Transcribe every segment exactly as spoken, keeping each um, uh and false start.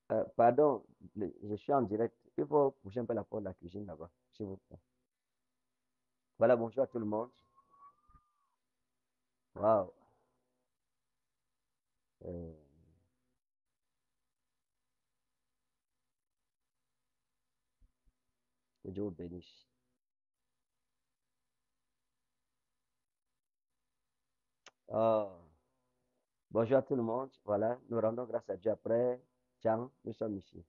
Euh, pardon, le- je suis en direct. Il faut bouger un peu la porte de la cuisine là-bas, s'il vous plaît. Voilà, bonjour à tout le monde. Waouh. Euh, que Dieu vous bénisse. Ah, bonjour à tout le monde. Voilà, nous rendons grâce à Dieu après. Tiens, nous sommes ici.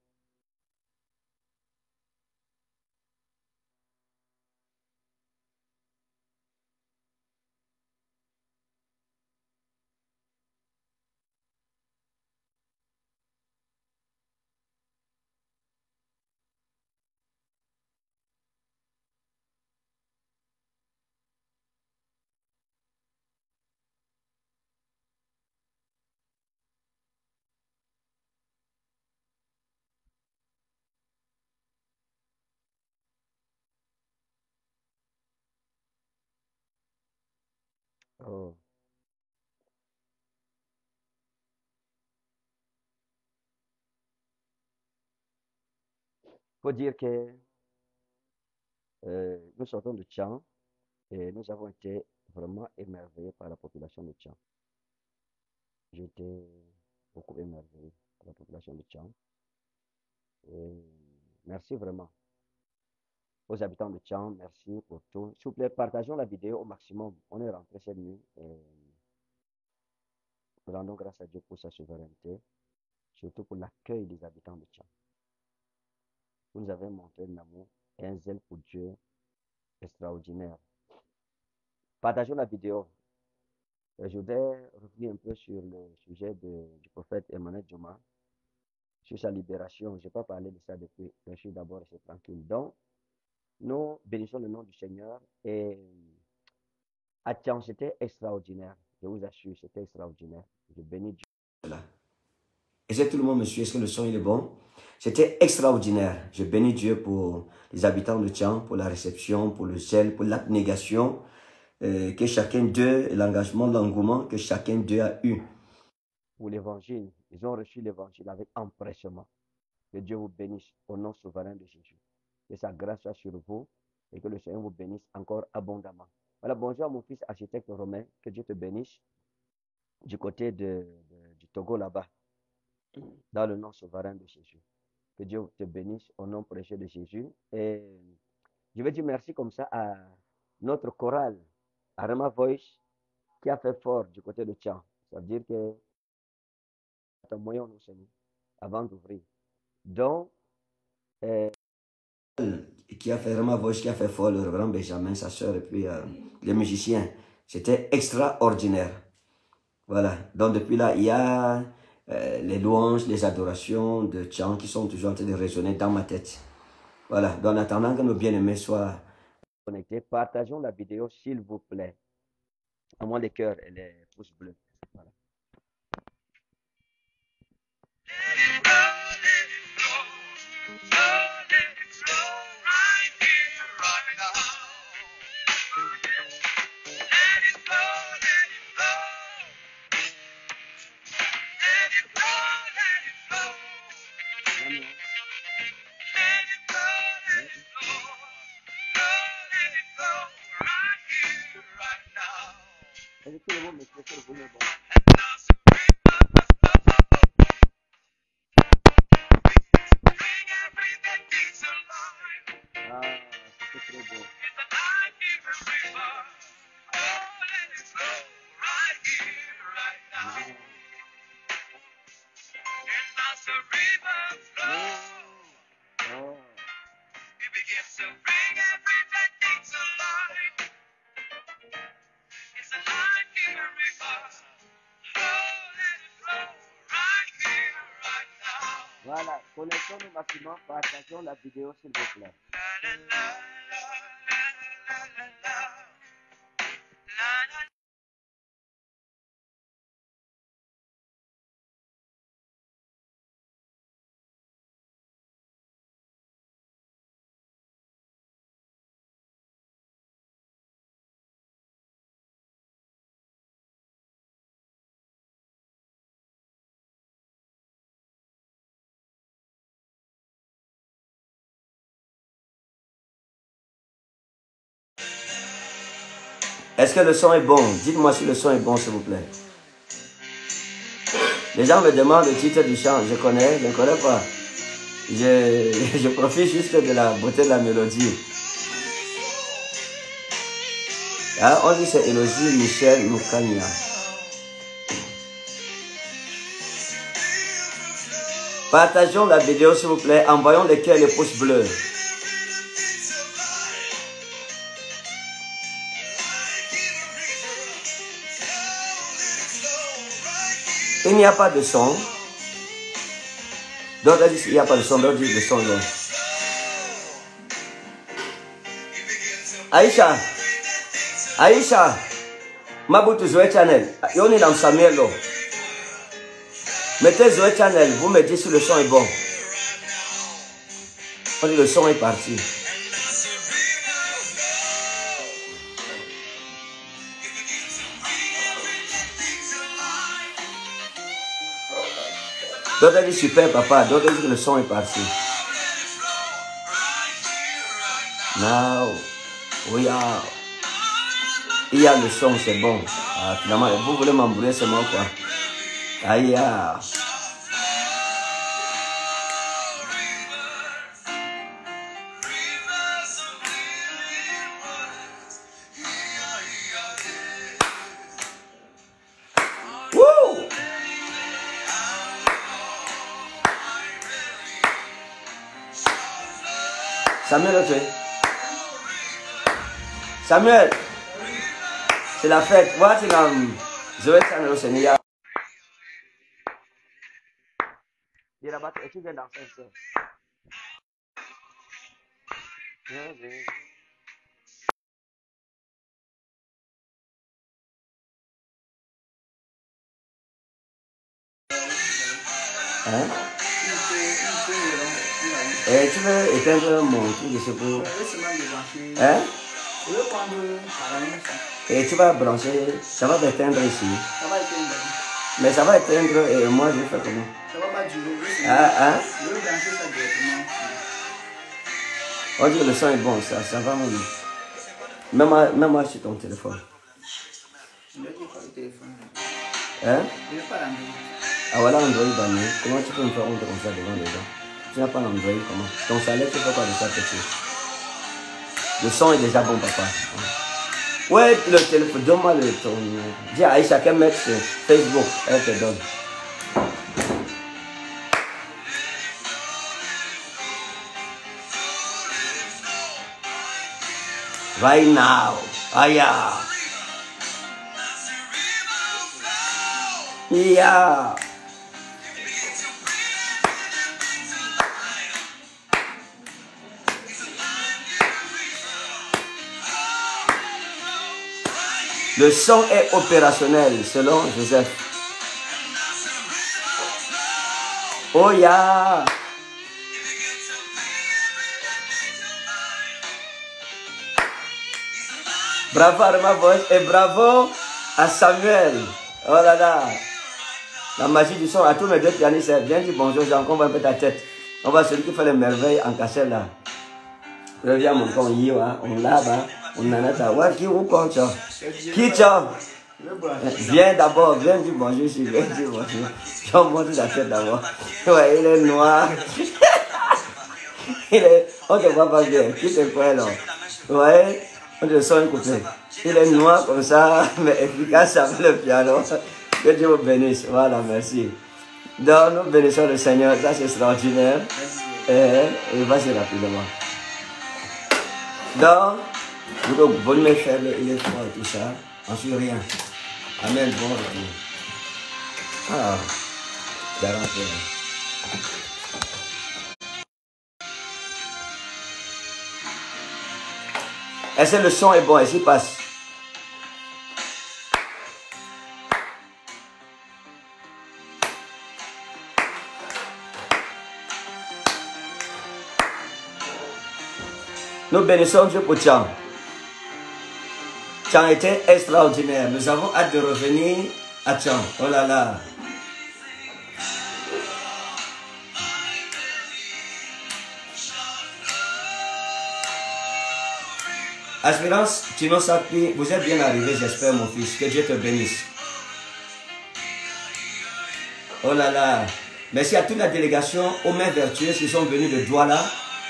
Oh, faut dire que euh, nous sortons de Tchang et nous avons été vraiment émerveillés par la population de Tchang. J'étais beaucoup émerveillé par la population de Tchang. Et merci vraiment aux habitants de Tchang. Merci pour tout. S'il vous plaît, partageons la vidéo au maximum. On est rentré cette nuit et nous rendons grâce à Dieu pour sa souveraineté, surtout pour l'accueil des habitants de Tchang. Vous nous avez montré un amour et un zèle pour Dieu extraordinaire. Partageons la vidéo. Euh, Je voudrais revenir un peu sur le sujet de- du prophète Emmanuel Joma, sur sa libération. Je n'ai pas parlé de ça depuis. Je suis d'abord resté tranquille. Donc, nous bénissons le nom du Seigneur et à Tchang, c'était extraordinaire. Je vous assure, c'était extraordinaire. Je bénis Dieu. Voilà. Est-ce que tout le monde me suit? Est-ce que le son il est bon? C'était extraordinaire. Je bénis Dieu pour les habitants de Tchang, pour la réception, pour le zèle, pour l'abnégation euh, que chacun d'eux, l'engagement, l'engouement que chacun d'eux a eu. Pour l'évangile, ils ont reçu l'évangile avec empressement. Que Dieu vous bénisse au nom souverain de Jésus. Que sa grâce soit sur vous et que le Seigneur vous bénisse encore abondamment. Voilà, bonjour à mon fils architecte Romain. Que Dieu te bénisse du côté de, de- du Togo là-bas, dans le nom souverain de Jésus. Que Dieu te bénisse au nom précieux de Jésus. Et je vais dire merci comme ça à notre chorale, à Rema Voice, qui a fait fort du côté de Tchang. Ça veut dire que c'est un moyen nous sommes avant d'ouvrir. Donc, euh, qui a fait Rema Voice, qui a fait fort, le révérend Benjamin, sa soeur, et puis euh, les musiciens. C'était extraordinaire. Voilà. Donc, depuis là, il y a euh, les louanges, les adorations de Tchang qui sont toujours en train de résonner dans ma tête. Voilà. Donc, en attendant que nos bien-aimés soient connectés, partageons la vidéo, s'il vous plaît. À moins les cœurs et les pouces bleus. Voilà. Est-ce que le mot me fait le volume bon? Ah, c'était très beau. Oh. Voilà, connectons le maximum, partageons la vidéo s'il vous plaît. Est-ce que le son est bon? Dites-moi si le son est bon, s'il vous plaît. Les gens me demandent le titre du chant. Je connais, je ne connais pas. Je, je profite juste de la beauté de la mélodie. Hein, on dit c'est Élogie Michel Moukania. Partageons la vidéo s'il vous plaît. Envoyons les cœurs et les pouces bleus. Il n'y a pas de son. D'autres disent qu'il n'y a pas de son. D'autres disent le son. Donc. Aïcha. Aïcha. Mabutu Zoé Channel. On est dans Samuel. Là. Mettez Zoé Channel. Vous me dites si le son est bon. On dit le son est parti. D'autres disent super papa, d'autres disent que le son est parti. Now, oui, ah. Il y a le son, c'est bon. Ah, finalement, vous voulez m'embrouiller seulement quoi. Aïe, ah. Samuel, tu es? Samuel, c'est la fête. Moi, tu as Zoé Channel au Sénégal. Il rabat, et tu viens danser ça. Hein? Et tu veux éteindre mon truc de secours? Hein? Et tu vas brancher, ça va éteindre ici. Ça va éteindre. Mais ça va éteindre et moi je vais faire comment? Ça va pas durer. Ah, hein? Je vais brancher ça directement. On dit que le son est bon, ça, ça va même. Même même moi sur ton téléphone. Je n'ai pas le téléphone. Hein? Je n'ai pas l'Android. Ah voilà Android dans nous. Comment tu peux me faire honte comme ça devant les gens? Tu n'as pas l'Android, comment? Ton salaire, tu fais quoi de ça, petit? Le son est déjà bon, papa. Ouais, le téléphone, donne-moi le ton. Dis à Aïcha qu'elle mette sur Facebook, elle te donne. Right now. Aïe. Yeah. Le son est opérationnel selon Joseph. Oh yeah. Bravo à ma voix et bravo à Samuel. Oh là là. La magie du son à tous mes deux pianistes. Viens dire bonjour, j'ai encore un peu ta tête. On va celui qui fait les merveilles en cachette là. Reviens mon con, on l'a, on en a ta voix qui ou quoi ça? Qui ça? Viens d'abord, viens dire bonjour, si viens dire bonjour. Je vais monter la tête d'abord. Ouais, il est noir. Il est, on ne te voit pas bien. Qui te croit là? Ouais, on te sent coupé. Il est noir comme ça, mais efficace avec le piano. Que Dieu vous bénisse. Voilà, merci. Donc, nous bénissons le Seigneur. Ça, c'est extraordinaire. Et, et vas-y rapidement. Donc, le volume est faible, il est fort et tout ça. Ensuite, rien. Amen, bon retour. Ah, garanti. Est-ce que le son est bon? Est-ce qu'il passe? Nous bénissons Dieu pour Tchang. Tchang était extraordinaire. Nous avons hâte de revenir à Tchang. Oh là là. Espérance, Tino Sapi, vous êtes bien arrivé, j'espère, mon fils. Que Dieu te bénisse. Oh là là. Merci à toute la délégation, aux mains vertueuses qui sont venues de Douala.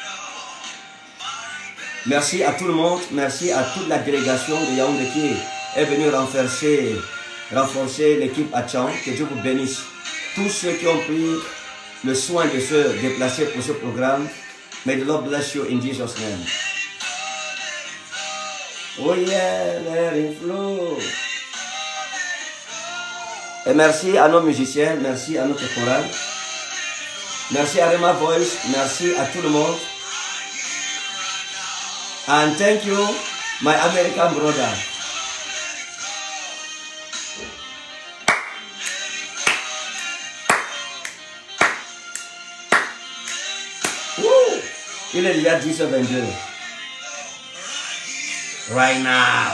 Merci à tout le monde. Merci à toute la délégation de Yaoundé qui est venue renforcer, renforcer l'équipe à Tchang. Que Dieu vous bénisse. Tous ceux qui ont pris le soin de se déplacer pour ce programme, may the Lord bless you in Jesus' name. Oh yeah, let it flow. Et merci à nos musiciens, merci à notre chorale, merci à Rema Voice, merci à tout le monde. And thank you, my American brother. Woo! Il est déjà dix heures vingt-deux. Right now.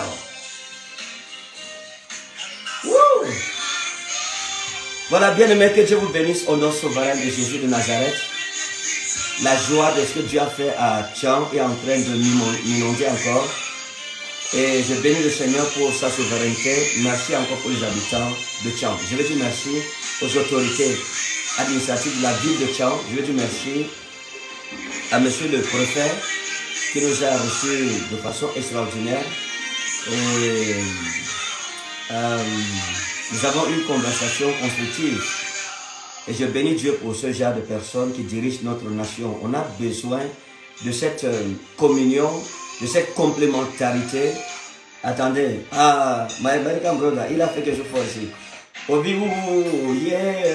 Woo! Voilà, bien aimé, que Dieu vous bénisse au nom souverain de Jésus de Nazareth. La joie de ce que Dieu a fait à Tchang est en train de m'inonder encore. Et je bénis le Seigneur pour sa souveraineté. Merci encore pour les habitants de Tchang. Je veux dire merci aux autorités administratives de la ville de Tchang. Je veux dire merci à monsieur le préfet qui nous a reçus de façon extraordinaire. Et euh, nous avons eu une conversation constructive. Et je bénis Dieu pour ce genre de personnes qui dirigent notre nation. On a besoin de cette euh, communion, de cette complémentarité. Attendez, ah, my American brother, il a fait quelque chose fort ici. Obi-wou, yeah.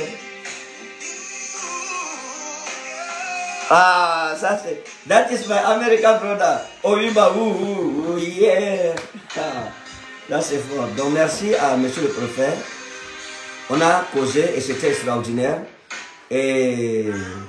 Ah, ça c'est, that is my American brother. Obi-wou, yeah. Ah, là c'est fort. Donc merci à monsieur le préfet. On a causé et c'était extraordinaire. Et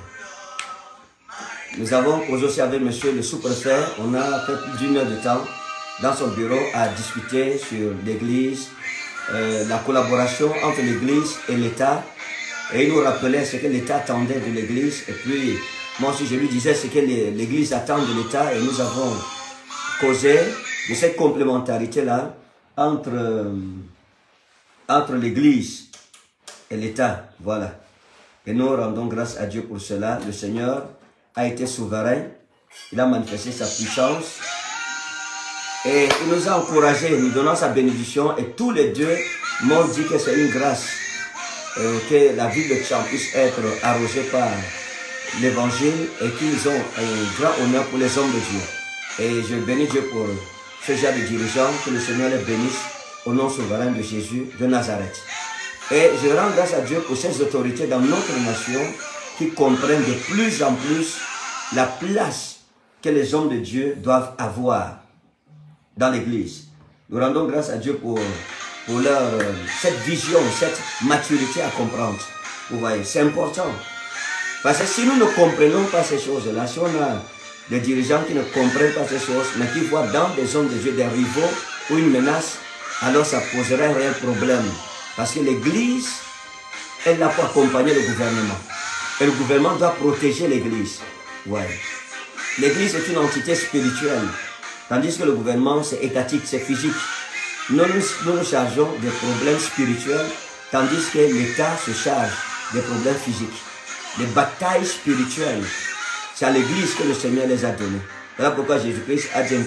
nous avons causé aussi avec monsieur le sous-préfet. On a fait plus d'une heure de temps dans son bureau à discuter sur l'église, euh, la collaboration entre l'église et l'État. Et il nous rappelait ce que l'État attendait de l'église. Et puis, moi aussi, je lui disais ce que l'église attend de l'État. Et nous avons causé de cette complémentarité-là entre, euh, entre l'église et l'État, voilà. Et nous rendons grâce à Dieu pour cela. Le Seigneur a été souverain. Il a manifesté sa puissance. Et il nous a encouragés, nous donnant sa bénédiction. Et tous les deux m'ont dit que c'est une grâce. Euh, que la ville de Tchang puisse être arrosée par l'évangile. Et qu'ils ont un grand honneur pour les hommes de Dieu. Et je bénis Dieu pour ce genre de dirigeants. Que le Seigneur les bénisse au nom souverain de Jésus de Nazareth. Et je rends grâce à Dieu pour ces autorités dans notre nation qui comprennent de plus en plus la place que les hommes de Dieu doivent avoir dans l'église. Nous rendons grâce à Dieu pour, pour leur, cette vision, cette maturité à comprendre. Vous voyez, c'est important. Parce que si nous ne comprenons pas ces choses-là, si on a des dirigeants qui ne comprennent pas ces choses, mais qui voient dans des hommes de Dieu des rivaux ou une menace, alors ça poserait un réel problème. Parce que l'église, elle n'a pas accompagné le gouvernement. Et le gouvernement doit protéger l'église. Ouais. L'église est une entité spirituelle. Tandis que le gouvernement, c'est étatique, c'est physique. Nous nous, nous nous chargeons des problèmes spirituels, tandis que l'État se charge des problèmes physiques. Les batailles spirituelles, c'est à l'église que le Seigneur les a données. Voilà pourquoi Jésus-Christ a dit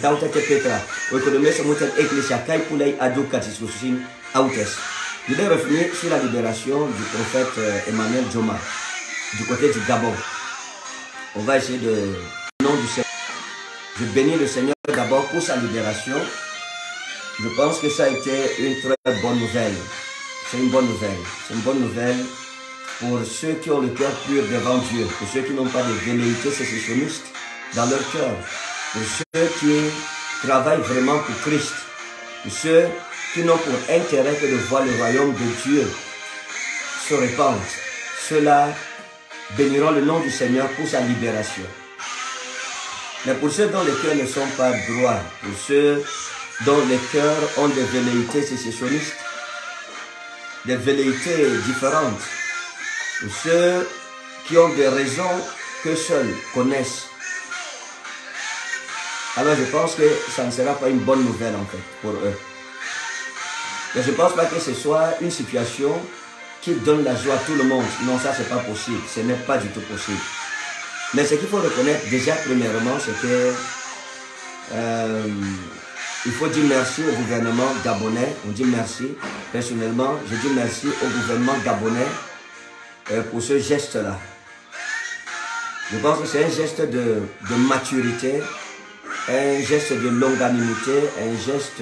je vais revenir sur la libération du prophète Emmanuel Joma, du côté du Gabon. On va essayer de... Au nom du Seigneur. Je bénis le Seigneur d'abord pour sa libération. Je pense que ça a été une très bonne nouvelle. C'est une bonne nouvelle. C'est une bonne nouvelle pour ceux qui ont le cœur pur devant Dieu, pour ceux qui n'ont pas de velléités sécessionnistes dans leur cœur, pour ceux qui travaillent vraiment pour Christ, pour ceux qui n'ont pour intérêt que de voir le royaume de Dieu se répandre. Ceux-là béniront le nom du Seigneur pour sa libération. Mais pour ceux dont les cœurs ne sont pas droits, pour ceux dont les cœurs ont des velléités sécessionnistes, des velléités différentes, pour ceux qui ont des raisons que seuls connaissent, alors je pense que ça ne sera pas une bonne nouvelle en fait pour eux. Et je ne pense pas que ce soit une situation qui donne la joie à tout le monde. Non, ça c'est pas possible, ce n'est pas du tout possible. Mais ce qu'il faut reconnaître déjà premièrement, c'est que euh, il faut dire merci au gouvernement gabonais. On dit merci. Personnellement, je dis merci au gouvernement gabonais euh, pour ce geste-là. Je pense que c'est un geste de, de maturité, un geste de longanimité, un geste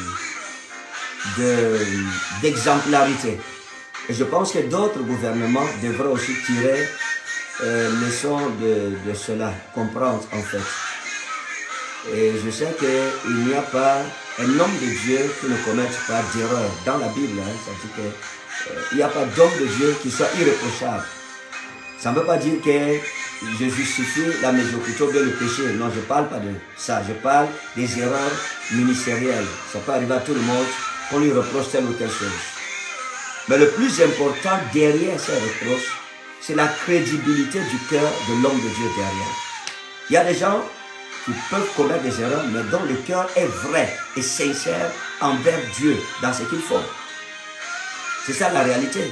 d'exemplarité. De, Et je pense que d'autres gouvernements devraient aussi tirer euh, leçon de, de cela, comprendre en fait. Et je sais qu'il n'y a pas un homme de Dieu qui ne commette pas d'erreur. Dans la Bible, hein, ça dit qu'il n'y euh, a pas d'homme de Dieu qui soit irréprochable. Ça ne veut pas dire que je justifie la médiocrité ou bien le péché. Non, je ne parle pas de ça. Je parle des erreurs ministérielles. Ça peut arriver à tout le monde qu'on lui reproche telle ou telle chose. Mais le plus important derrière ces reproches, c'est la crédibilité du cœur de l'homme de Dieu derrière. Il y a des gens qui peuvent commettre des erreurs, mais dont le cœur est vrai et sincère envers Dieu dans ce qu'ils font. C'est ça la réalité.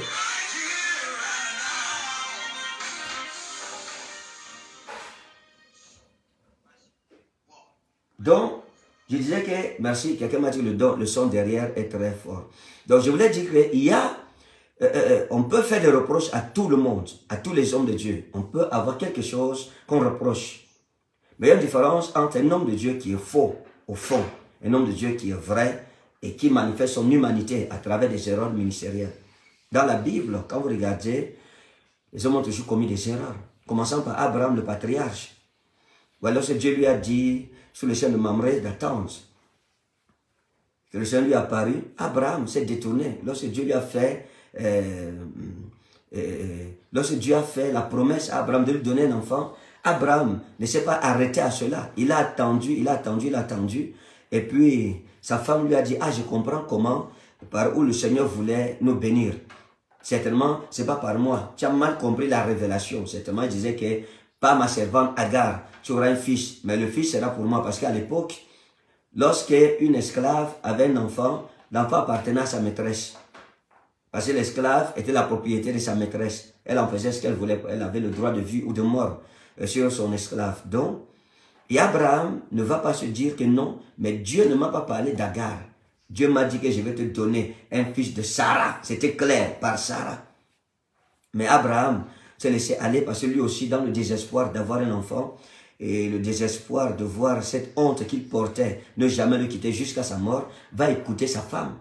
Donc, je disais que, merci, quelqu'un m'a dit que le, don, le son derrière est très fort. Donc, je voulais dire qu'il y a, euh, euh, on peut faire des reproches à tout le monde, à tous les hommes de Dieu. On peut avoir quelque chose qu'on reproche. Mais il y a une différence entre un homme de Dieu qui est faux, au fond, un homme de Dieu qui est vrai et qui manifeste son humanité à travers des erreurs ministérielles. Dans la Bible, quand vous regardez, les hommes ont toujours commis des erreurs, commençant par Abraham, le patriarche. Alors, Dieu lui a dit, sous le chêne de Mamré, d'attendre. Que le Seigneur lui a apparu, Abraham s'est détourné. Lorsque Dieu lui a fait, euh, euh, lorsque Dieu a fait la promesse à Abraham de lui donner un enfant, Abraham ne s'est pas arrêté à cela. Il a attendu, il a attendu, il a attendu. Et puis, sa femme lui a dit, ah, je comprends comment, par où le Seigneur voulait nous bénir. Certainement, ce n'est pas par moi. Tu as mal compris la révélation. Certainement, il disait que, pas ma servante Agar, tu auras un fils. Mais le fils sera pour moi. Parce qu'à l'époque, lorsque une esclave avait un enfant, l'enfant appartenait à sa maîtresse. Parce que l'esclave était la propriété de sa maîtresse. Elle en faisait ce qu'elle voulait. Elle avait le droit de vie ou de mort sur son esclave. Donc, et Abraham ne va pas se dire que non, mais Dieu ne m'a pas parlé d'Agar. Dieu m'a dit que je vais te donner un fils de Sarah. C'était clair, par Sarah. Mais Abraham s'est laissé aller parce que lui aussi, dans le désespoir d'avoir un enfant, et le désespoir de voir cette honte qu'il portait, ne jamais le quitter jusqu'à sa mort, va écouter sa femme.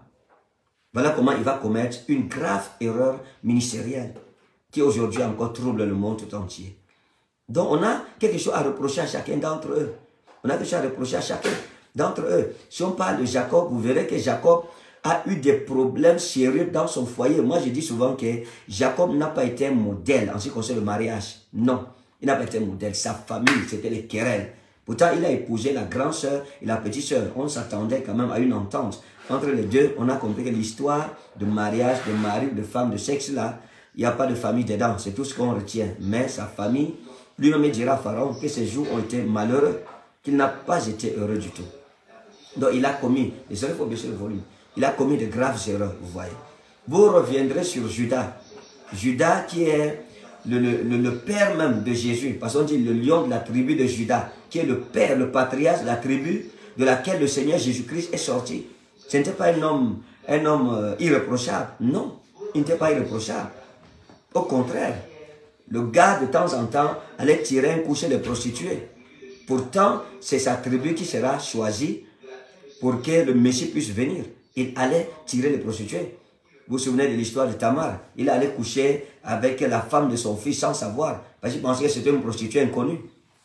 Voilà comment il va commettre une grave erreur ministérielle qui aujourd'hui encore trouble le monde tout entier. Donc on a quelque chose à reprocher à chacun d'entre eux. On a quelque chose à reprocher à chacun d'entre eux. Si on parle de Jacob, vous verrez que Jacob a eu des problèmes sérieux dans son foyer. Moi, je dis souvent que Jacob n'a pas été un modèle en ce qui concerne le mariage. Non, il n'a pas été un modèle. Sa famille, c'était les querelles. Pourtant, il a épousé la grande sœur et la petite sœur. On s'attendait quand même à une entente. Entre les deux, on a compris que l'histoire de mariage, de mari, de femme, de sexe, là, il n'y a pas de famille dedans. C'est tout ce qu'on retient. Mais sa famille, lui-même dira à Pharaon que ses jours ont été malheureux, qu'il n'a pas été heureux du tout. Donc, il a commis, désolé, il faut baisser le volume. Il a commis de graves erreurs, vous voyez. Vous reviendrez sur Judas. Judas qui est le, le, le, le père même de Jésus. Parce qu'on dit le lion de la tribu de Judas, qui est le père, le patriarche de la tribu de laquelle le Seigneur Jésus-Christ est sorti. Ce n'était pas un homme, un homme euh, irréprochable. Non, il n'était pas irréprochable. Au contraire, le gars de temps en temps allait tirer un coup chez les prostituées. Pourtant, c'est sa tribu qui sera choisie pour que le Messie puisse venir. Il allait tirer les prostituées. Vous vous souvenez de l'histoire de Tamar? Il allait coucher avec la femme de son fils sans savoir. Parce qu'il pensait que c'était une prostituée inconnue.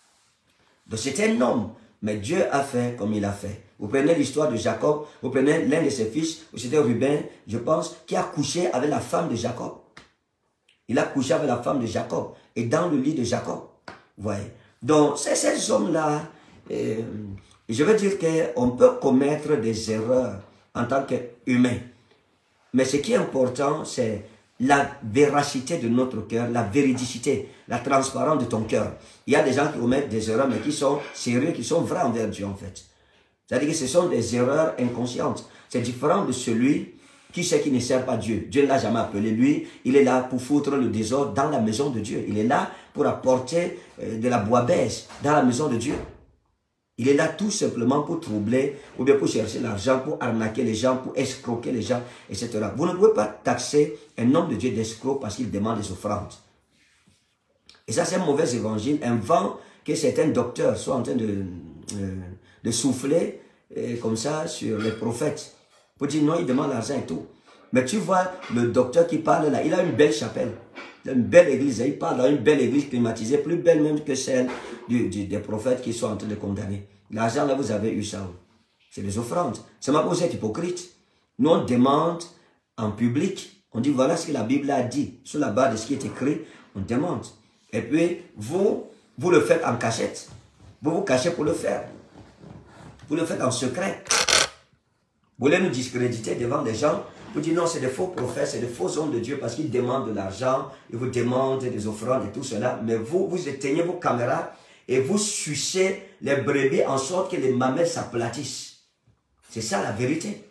Donc c'était un homme. Mais Dieu a fait comme il a fait. Vous prenez l'histoire de Jacob. Vous prenez l'un de ses fils. C'était Ruben, je pense, qui a couché avec la femme de Jacob. Il a couché avec la femme de Jacob. Et dans le lit de Jacob. Vous voyez. Donc c'est ces hommes-là. Euh, je veux dire qu'on peut commettre des erreurs en tant qu'humain. Mais ce qui est important, c'est la véracité de notre cœur, la véridicité, la transparence de ton cœur. Il y a des gens qui commettent des erreurs, mais qui sont sérieux, qui sont vrais envers Dieu, en fait. C'est-à-dire que ce sont des erreurs inconscientes. C'est différent de celui qui sait qu'il ne sert pas Dieu. Dieu ne l'a jamais appelé. Lui, il est là pour foutre le désordre dans la maison de Dieu. Il est là pour apporter euh, de la bouillabaisse dans la maison de Dieu. Il est là tout simplement pour troubler, ou bien pour chercher l'argent, pour arnaquer les gens, pour escroquer les gens, et cetera. Vous ne pouvez pas taxer un homme de Dieu d'escroc parce qu'il demande des offrandes. Et ça, c'est un mauvais évangile, un vent que certains docteurs soient en train de, euh, de souffler euh, comme ça sur les prophètes. Pour dire non, il demande l'argent et tout. Mais tu vois, le docteur qui parle là, il a une belle chapelle. Une belle église, il parle dans une belle église climatisée, plus belle même que celle du, du, des prophètes qui sont en train de condamner. L'argent là, vous avez eu ça. C'est les offrandes. C'est ma vous êtes hypocrite. Nous, on demande en public, on dit voilà ce que la Bible a dit, sur la base de ce qui est écrit, on demande. Et puis, vous, vous le faites en cachette. Vous vous cachez pour le faire. Vous le faites en secret. Vous voulez nous discréditer devant les gens. Vous dites non, c'est des faux prophètes, c'est des faux hommes de Dieu parce qu'ils demandent de l'argent, ils vous demandent des offrandes et tout cela. Mais vous, vous éteignez vos caméras et vous sucez les brebis en sorte que les mamelles s'aplatissent. C'est ça la vérité.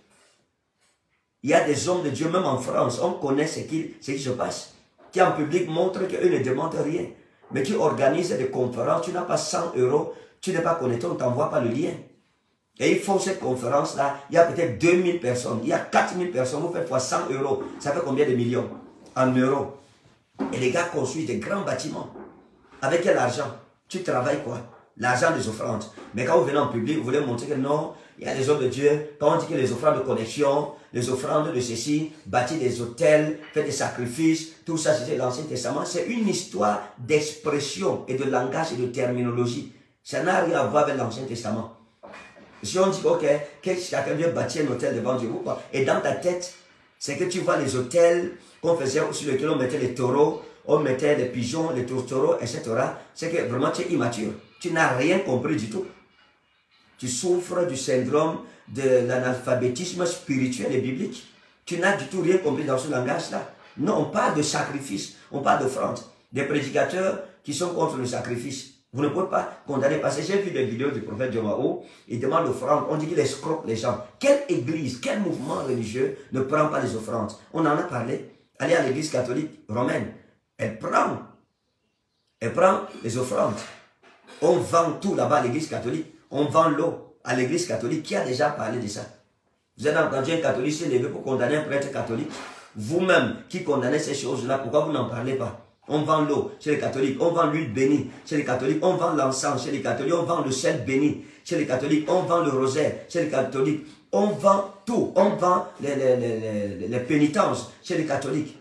Il y a des hommes de Dieu, même en France, on connaît ce qui, ce qui se passe, qui en public montrent qu'eux ne demandent rien, mais qui organisent des conférences. Tu n'as pas cent euros, tu n'es pas connecté, on ne t'envoie pas le lien. Et ils font cette conférence-là, il y a peut-être deux mille personnes, il y a quatre mille personnes, vous faites fois cent euros, ça fait combien de millions en euros? Et les gars construisent des grands bâtiments. Avec quel argent? Tu travailles quoi? L'argent des offrandes. Mais quand vous venez en public, vous voulez montrer que non, il y a des hommes de Dieu. Quand on dit que les offrandes de connexion, les offrandes de ceci, bâtir des hôtels, faire des sacrifices, tout ça c'était l'Ancien Testament, c'est une histoire d'expression et de langage et de terminologie. Ça n'a rien à voir avec l'Ancien Testament. Si on dit, ok, que chacun vient bâtir un hôtel devant Dieu, ou pas, et dans ta tête, c'est que tu vois les hôtels qu'on faisait, sur lesquels on mettait les taureaux, on mettait les pigeons, les tourtereaux, et cetera. C'est que vraiment tu es immature. Tu n'as rien compris du tout. Tu souffres du syndrome de l'analphabétisme spirituel et biblique. Tu n'as du tout rien compris dans ce langage-là. Non, on parle de sacrifice, on parle d'offrande. Des prédicateurs qui sont contre le sacrifice. Vous ne pouvez pas condamner, parce que j'ai vu des vidéos du prophète Djomao, il demande l'offrande, on dit qu'il escroque les gens. Quelle église, quel mouvement religieux ne prend pas les offrandes? On en a parlé. Allez à l'église catholique romaine, elle prend, elle prend les offrandes. On vend tout là-bas à l'église catholique, on vend l'eau à l'église catholique. Qui a déjà parlé de ça? Vous avez entendu un catholique se lever pour condamner un prêtre catholique? Vous-même qui condamnez ces choses-là, pourquoi vous n'en parlez pas? On vend l'eau chez les catholiques, on vend l'huile bénie chez les catholiques, on vend l'encens chez les catholiques, on vend le sel béni chez les catholiques, on vend le rosaire chez les catholiques, on vend tout, on vend les, les, les, les, les pénitences chez les catholiques.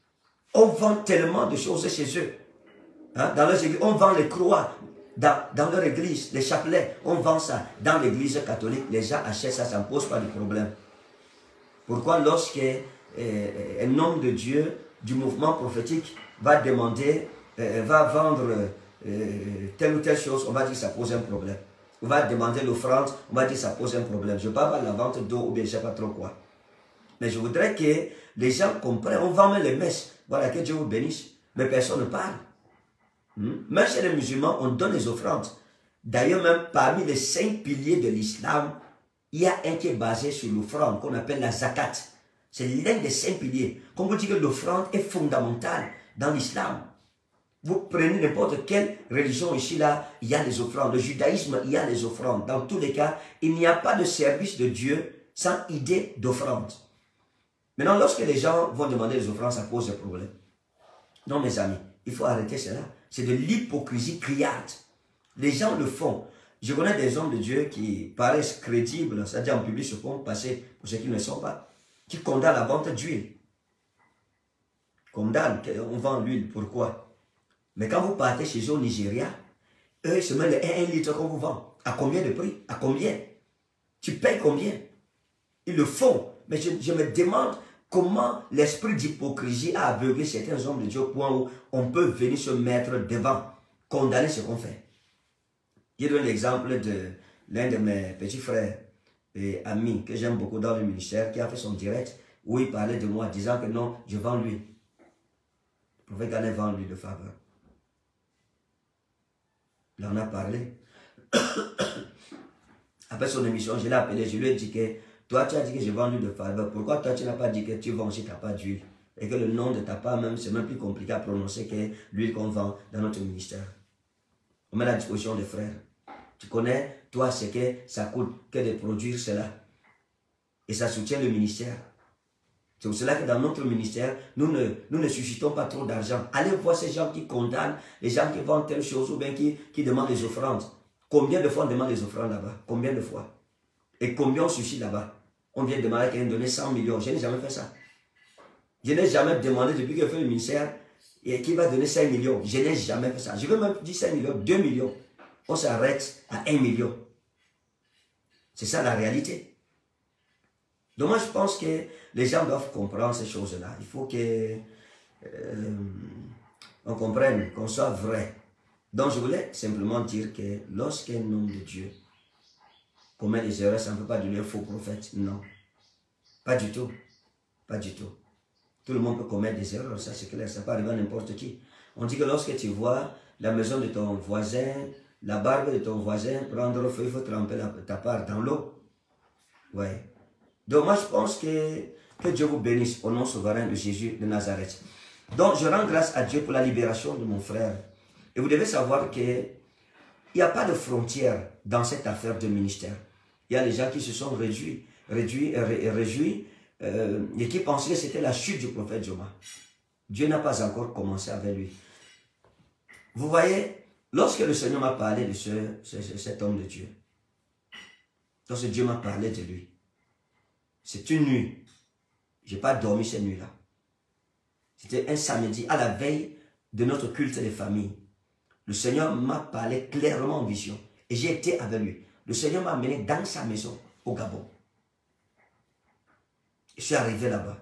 On vend tellement de choses chez eux. Hein? Dans leurs églises, on vend les croix dans, dans leur église, les chapelets, on vend ça. Dans l'église catholique, les gens achètent ça, ça ne pose pas de problème. Pourquoi lorsque euh, un homme de Dieu du mouvement prophétique va demander, euh, va vendre euh, telle ou telle chose, on va dire que ça pose un problème. On va demander l'offrande, on va dire que ça pose un problème. Je parle pas de la vente d'eau ou bien je ne sais pas trop quoi. Mais je voudrais que les gens comprennent, on vend même les messes. Voilà, que Dieu vous bénisse. Mais personne ne parle. Hmm? Même chez les musulmans, on donne les offrandes. D'ailleurs, même parmi les cinq piliers de l'islam, il y a un qui est basé sur l'offrande, qu'on appelle la zakat. C'est l'un des cinq piliers. Comme vous dites que l'offrande est fondamentale dans l'islam. Vous prenez n'importe quelle religion ici, là, il y a les offrandes. Le judaïsme, il y a les offrandes. Dans tous les cas, il n'y a pas de service de Dieu sans idée d'offrande. Maintenant, lorsque les gens vont demander les offrandes, ça pose des problèmes. Non, mes amis, il faut arrêter cela. C'est de l'hypocrisie criarde. Les gens le font. Je connais des hommes de Dieu qui paraissent crédibles, c'est-à-dire en public se font passer pour ceux qui ne le sont pas, qui condamnent la vente d'huile. Condamnent, on vend l'huile, pourquoi? Mais quand vous partez chez eux au Nigeria, eux, ils se mettent le un litre qu'on vous vend. À combien de prix? À combien? Tu payes combien? Ils le font. Mais je, je me demande comment l'esprit d'hypocrisie a aveuglé certains hommes de Dieu au point où on peut venir se mettre devant, condamner ce qu'on fait. Je donne l'exemple de l'un de mes petits frères et amis que j'aime beaucoup dans le ministère qui a fait son direct où il parlait de moi disant que non, je vends l'huile. Le prophète Gane vend l'huile de faveur. Il en a parlé. Après son émission, je l'ai appelé, je lui ai dit que toi tu as dit que je vends l'huile de faveur. Pourquoi toi tu n'as pas dit que tu vends si tu n'as pas d'huile? Et que le nom de ta part même, c'est même plus compliqué à prononcer que l'huile qu'on vend dans notre ministère. On met à la disposition des frères. Tu connais, toi, ce que ça coûte que de produire cela. Et ça soutient le ministère. C'est pour cela que dans notre ministère, nous ne, nous ne suscitons pas trop d'argent. Allez voir ces gens qui condamnent, les gens qui vendent telle chose ou bien qui, qui demandent des offrandes. Combien de fois on demande des offrandes là-bas? Combien de fois? Et combien on suscite là-bas? On vient demander à quelqu'un de donner cent millions. Je n'ai jamais fait ça. Je n'ai jamais demandé depuis que je fais le ministère et qui va donner cinq millions. Je n'ai jamais fait ça. Je veux même dire cinq millions, deux millions. On s'arrête à un million. C'est ça la réalité. Donc moi je pense que les gens doivent comprendre ces choses-là. Il faut que euh, on comprenne, qu'on soit vrai. Donc je voulais simplement dire que lorsqu'un homme de Dieu commet des erreurs, ça ne peut pas devenir faux prophète. Non. Pas du tout. Pas du tout. Tout le monde peut commettre des erreurs, ça c'est clair, ça peut arriver à n'importe qui. On dit que lorsque tu vois la maison de ton voisin, la barbe de ton voisin prendre le feu, il faut tremper la, ta part dans l'eau. Ouais. Donc moi je pense que, que Dieu vous bénisse au nom souverain de Jésus de Nazareth. Donc je rends grâce à Dieu pour la libération de mon frère. Et vous devez savoir qu'il n'y a pas de frontières dans cette affaire de ministère. Il y a des gens qui se sont réduits, réduits et réjouis. Euh, et qui pensait que c'était la chute du prophète Joma. Dieu n'a pas encore commencé avec lui. Vous voyez, lorsque le Seigneur m'a parlé de ce, ce, cet homme de Dieu, lorsque Dieu m'a parlé de lui, c'est une nuit. Je n'ai pas dormi cette nuit-là. C'était un samedi à la veille de notre culte des familles. Le Seigneur m'a parlé clairement en vision. Et j'ai été avec lui. Le Seigneur m'a amené dans sa maison au Gabon. Je suis arrivé là-bas.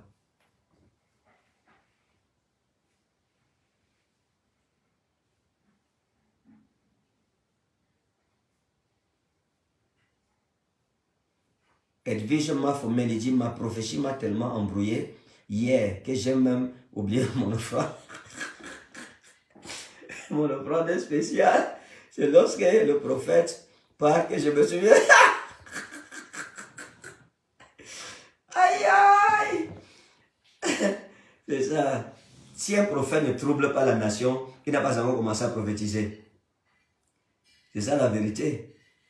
Edwige m'a formé, il dit, ma prophétie m'a tellement embrouillé hier que j'ai même oublié mon offrande. Mon offrande spéciale, c'est lorsque le prophète part que je me souviens. Aïe aïe! C'est ça. Si un prophète ne trouble pas la nation, il n'a pas encore commencé à prophétiser. C'est ça la vérité.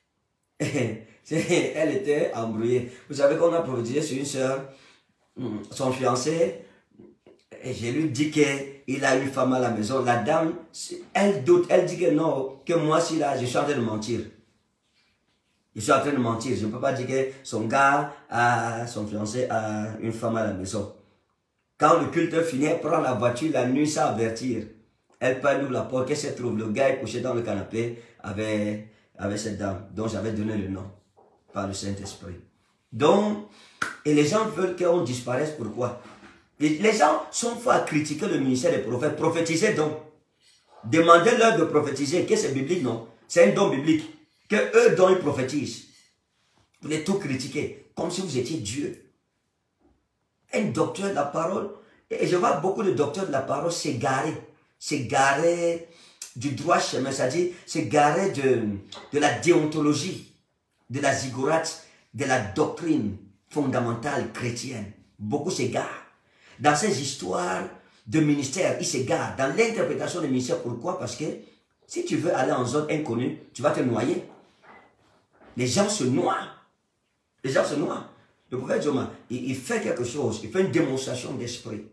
Elle était embrouillée. Vous savez qu'on a prophétisé sur une soeur, son fiancé, et je lui dis qu'il a une femme à la maison. La dame, elle doute, elle dit que non, que moi, si là, je suis en train de mentir. Je suis en train de mentir. Je ne peux pas dire que son gars, a, son fiancé, a une femme à la maison. Quand le culte finit, elle prend la voiture la nuit sans avertir. Elle peut ouvrir la porte, qu'elle se trouve. Le gars est couché dans le canapé avec, avec cette dame dont j'avais donné le nom par le Saint-Esprit. Donc, et les gens veulent qu'on disparaisse. Pourquoi? Et les gens sont forts à critiquer le ministère des prophètes. Prophétisez donc. Demandez-leur de prophétiser. Que c'est biblique, non? C'est un don biblique. Que eux dont ils prophétisent. Vous voulez tout critiquer. Comme si vous étiez Dieu. Un docteur de la parole. Et je vois beaucoup de docteurs de la parole s'égarer. S'égarer du droit chemin. C'est-à-dire s'égarer de, de la déontologie. De la ziggourate. De la doctrine fondamentale chrétienne. Beaucoup s'égarent. Dans ces histoires de ministère, ils s'égarent. Dans l'interprétation des ministères. Pourquoi? Parce que si tu veux aller en zone inconnue, tu vas te noyer. Les gens se noient. Les gens se noient. Le prophète Joma, il, il fait quelque chose. Il fait une démonstration d'esprit.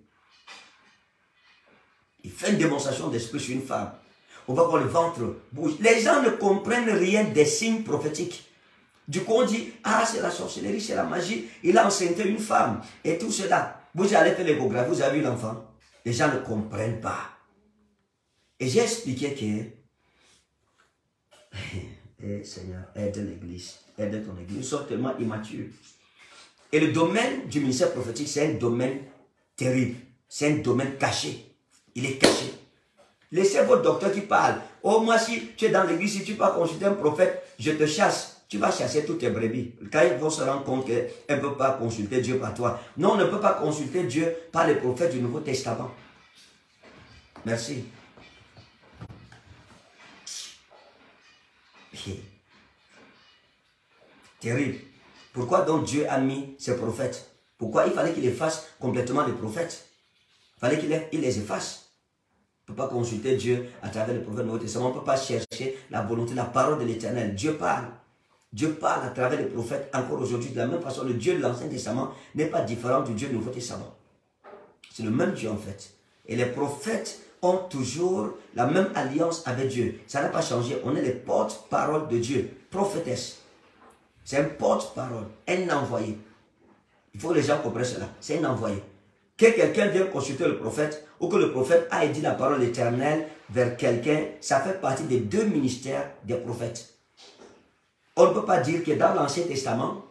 Il fait une démonstration d'esprit sur une femme. On va voir le ventre bouge. Les gens ne comprennent rien des signes prophétiques. Du coup, on dit, ah, c'est la sorcellerie, c'est la magie. Il a enceinté une femme. Et tout cela. Vous allez faire l'échographie, vous avez vu l'enfant. Les gens ne comprennent pas. Et j'ai expliqué que, eh, Seigneur, aide l'église, aide ton église. Nous sommes tellement immatures. Et le domaine du ministère prophétique, c'est un domaine terrible. C'est un domaine caché. Il est caché. Laissez votre docteur qui parle. Oh, moi, si tu es dans l'église, si tu vas consulter un prophète, je te chasse. Tu vas chasser toutes tes brebis. Quand ils vont se rendre compte qu'elle ne peut pas consulter Dieu par toi. Non, on ne peut pas consulter Dieu par les prophètes du Nouveau Testament. Merci. Terrible. Pourquoi donc Dieu a mis ses prophètes? Pourquoi il fallait qu'il efface complètement les prophètes? Il fallait qu'il les, il les efface. On ne peut pas consulter Dieu à travers les prophètes du Nouveau Testament. On ne peut pas chercher la volonté, la parole de l'Éternel. Dieu parle. Dieu parle à travers les prophètes encore aujourd'hui. De la même façon, le Dieu de l'Ancien Testament n'est pas différent du Dieu du Nouveau Testament. C'est le même Dieu en fait. Et les prophètes ont toujours la même alliance avec Dieu. Ça n'a pas changé. On est les porte-parole de Dieu. Prophétesse. C'est un porte-parole. Un envoyé. Il faut que les gens comprennent cela. C'est un envoyé. Que quelqu'un vienne consulter le prophète ou que le prophète ait dit la parole éternelle vers quelqu'un, ça fait partie des deux ministères des prophètes. On ne peut pas dire que dans l'Ancien Testament,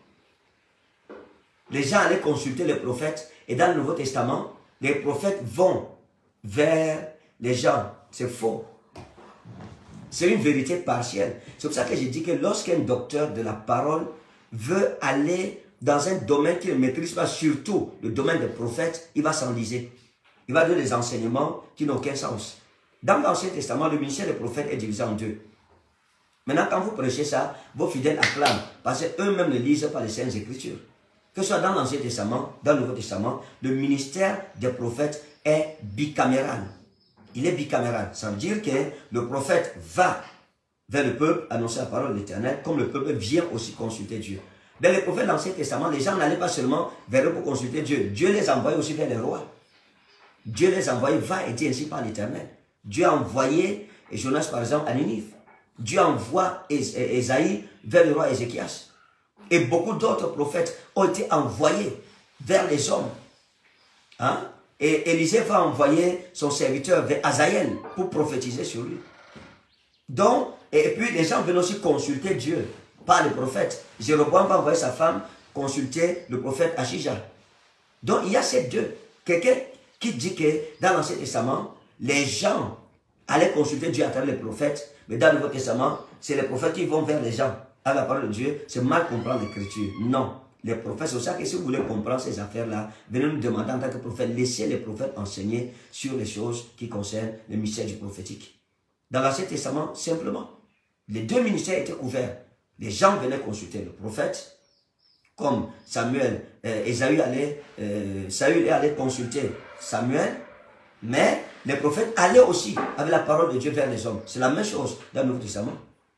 les gens allaient consulter les prophètes et dans le Nouveau Testament, les prophètes vont vers les gens. C'est faux. C'est une vérité partielle. C'est pour ça que j'ai dit que lorsqu'un docteur de la parole veut aller dans un domaine qu'il ne maîtrise pas, surtout le domaine des prophètes, il va s'enliser. Il va donner des enseignements qui n'ont aucun sens. Dans l'Ancien Testament, le ministère des prophètes est divisé en deux. Maintenant, quand vous prêchez ça, vos fidèles acclament, parce qu'eux-mêmes ne lisent pas les Saintes Écritures. Que ce soit dans l'Ancien Testament, dans le Nouveau Testament, le ministère des prophètes est bicaméral. Il est bicaméral. Ça veut dire que le prophète va vers le peuple annoncer la parole de l'Éternel, comme le peuple vient aussi consulter Dieu. Dans les prophètes de l'Ancien Testament, les gens n'allaient pas seulement vers eux pour consulter Dieu. Dieu les envoyait aussi vers les rois. Dieu les envoyait, va et dit ainsi par l'Éternel. Dieu a envoyé Jonas par exemple à Ninive. Dieu envoie Ésaïe vers le roi Ézéchias. Et beaucoup d'autres prophètes ont été envoyés vers les hommes. Hein? Et Élisée va envoyer son serviteur vers Azaël pour prophétiser sur lui. Donc, et puis les gens viennent aussi consulter Dieu par les prophètes. Jéroboam va envoyer sa femme consulter le prophète Achija. Donc il y a ces deux. Quelqu'un qui dit que dans l'Ancien Testament, les gens allaient consulter Dieu à travers les prophètes, mais dans le Nouveau Testament, c'est les prophètes qui vont vers les gens à la parole de Dieu. C'est mal comprendre l'Écriture. Non. Les prophètes, c'est pour ça que si vous voulez comprendre ces affaires-là, venez nous demander en tant que prophète, laissez les prophètes enseigner sur les choses qui concernent le mystère du prophétique. Dans l'Ancien Testament, simplement, les deux ministères étaient ouverts. Les gens venaient consulter le prophète, comme Samuel, euh, Ésaü allait, euh, Saül allait consulter Samuel, mais les prophètes allaient aussi avec la parole de Dieu vers les hommes. C'est la même chose dans le Nouveau Testament.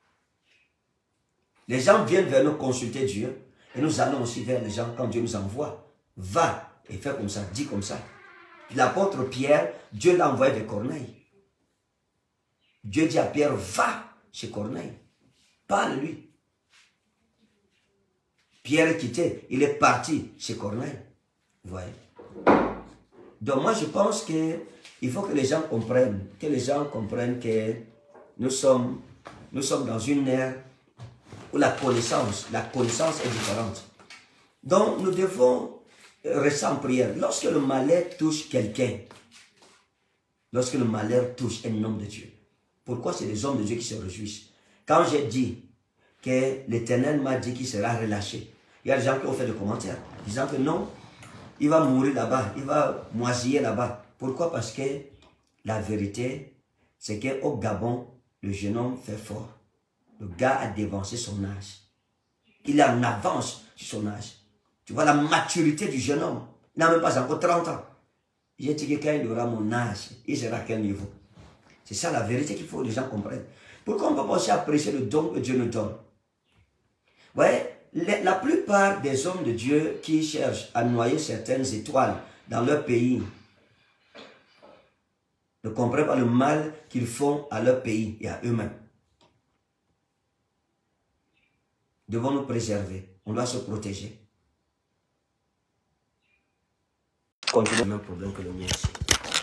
Les gens viennent vers nous consulter Dieu, et nous allons aussi vers les gens quand Dieu nous envoie. Va et fais comme ça, dis comme ça. L'apôtre Pierre, Dieu l'a envoyé vers Corneille. Dieu dit à Pierre, va chez Corneille. Parle-lui. Pierre est quitté, il est parti chez Corneille. Vous voyez. Donc moi je pense qu'il faut que les gens comprennent, que les gens comprennent que nous sommes, nous sommes dans une ère où la connaissance, la connaissance est différente. Donc nous devons rester en prière. Lorsque le malheur touche quelqu'un, lorsque le malheur touche un homme de Dieu, pourquoi c'est les hommes de Dieu qui se réjouissent? Quand j'ai dit que l'Éternel m'a dit qu'il sera relâché, il y a des gens qui ont fait des commentaires disant que non, il va mourir là-bas, il va moisiller là-bas. Pourquoi? Parce que la vérité, c'est qu'au Gabon, le jeune homme fait fort. Le gars a dévancé son âge. Il est en avance sur son âge. Tu vois la maturité du jeune homme. Il n'a même pas encore trente ans. J'ai dit que quand il aura mon âge, il sera à quel niveau? C'est ça la vérité qu'il faut que les gens comprennent. Pourquoi on ne peut pas aussi apprécier le don que Dieu nous donne? Vous voyez, la plupart des hommes de Dieu qui cherchent à noyer certaines étoiles dans leur pays ne comprennent pas le mal qu'ils font à leur pays et à eux-mêmes. Devons nous préserver. On doit se protéger. Continue le même problème que le mien ici.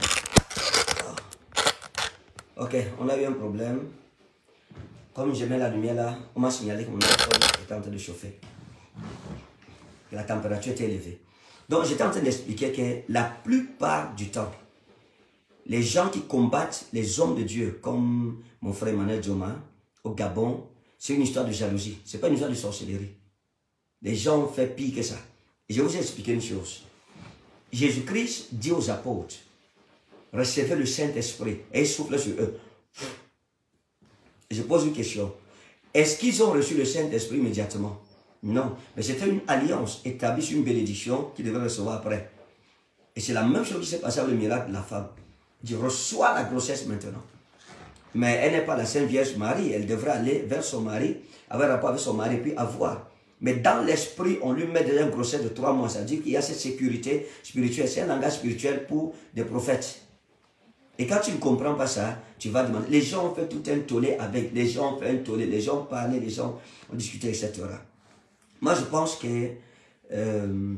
Ok, on a eu un problème. Comme je mets la lumière là, on m'a signalé que mon téléphone était en train de chauffer. Que la température était élevée. Donc j'étais en train d'expliquer que la plupart du temps, les gens qui combattent les hommes de Dieu, comme mon frère Emmanuel Djoma, au Gabon, c'est une histoire de jalousie. Ce n'est pas une histoire de sorcellerie. Les gens ont fait pire que ça. Et je vais vous expliquer une chose. Jésus-Christ dit aux apôtres, recevaient le Saint-Esprit et il souffle sur eux. Je pose une question. Est-ce qu'ils ont reçu le Saint-Esprit immédiatement? Non. Mais c'était une alliance établie sur une bénédiction qu'ils devaient recevoir après. Et c'est la même chose qui s'est passée avec le miracle de la femme. Il dit, reçois la grossesse maintenant. Mais elle n'est pas la Sainte Vierge Marie. Elle devrait aller vers son mari, avoir rapport avec son mari, puis avoir. Mais dans l'esprit, on lui met déjà une grossesse de trois mois. Ça veut dire qu'il y a cette sécurité spirituelle. C'est un langage spirituel pour des prophètes. Et quand tu ne comprends pas ça, tu vas demander. Les gens ont fait tout un tollé avec. Les gens ont fait un tollé. Les gens ont parlé, les gens ont discuté, et cetera. Moi, je pense que euh,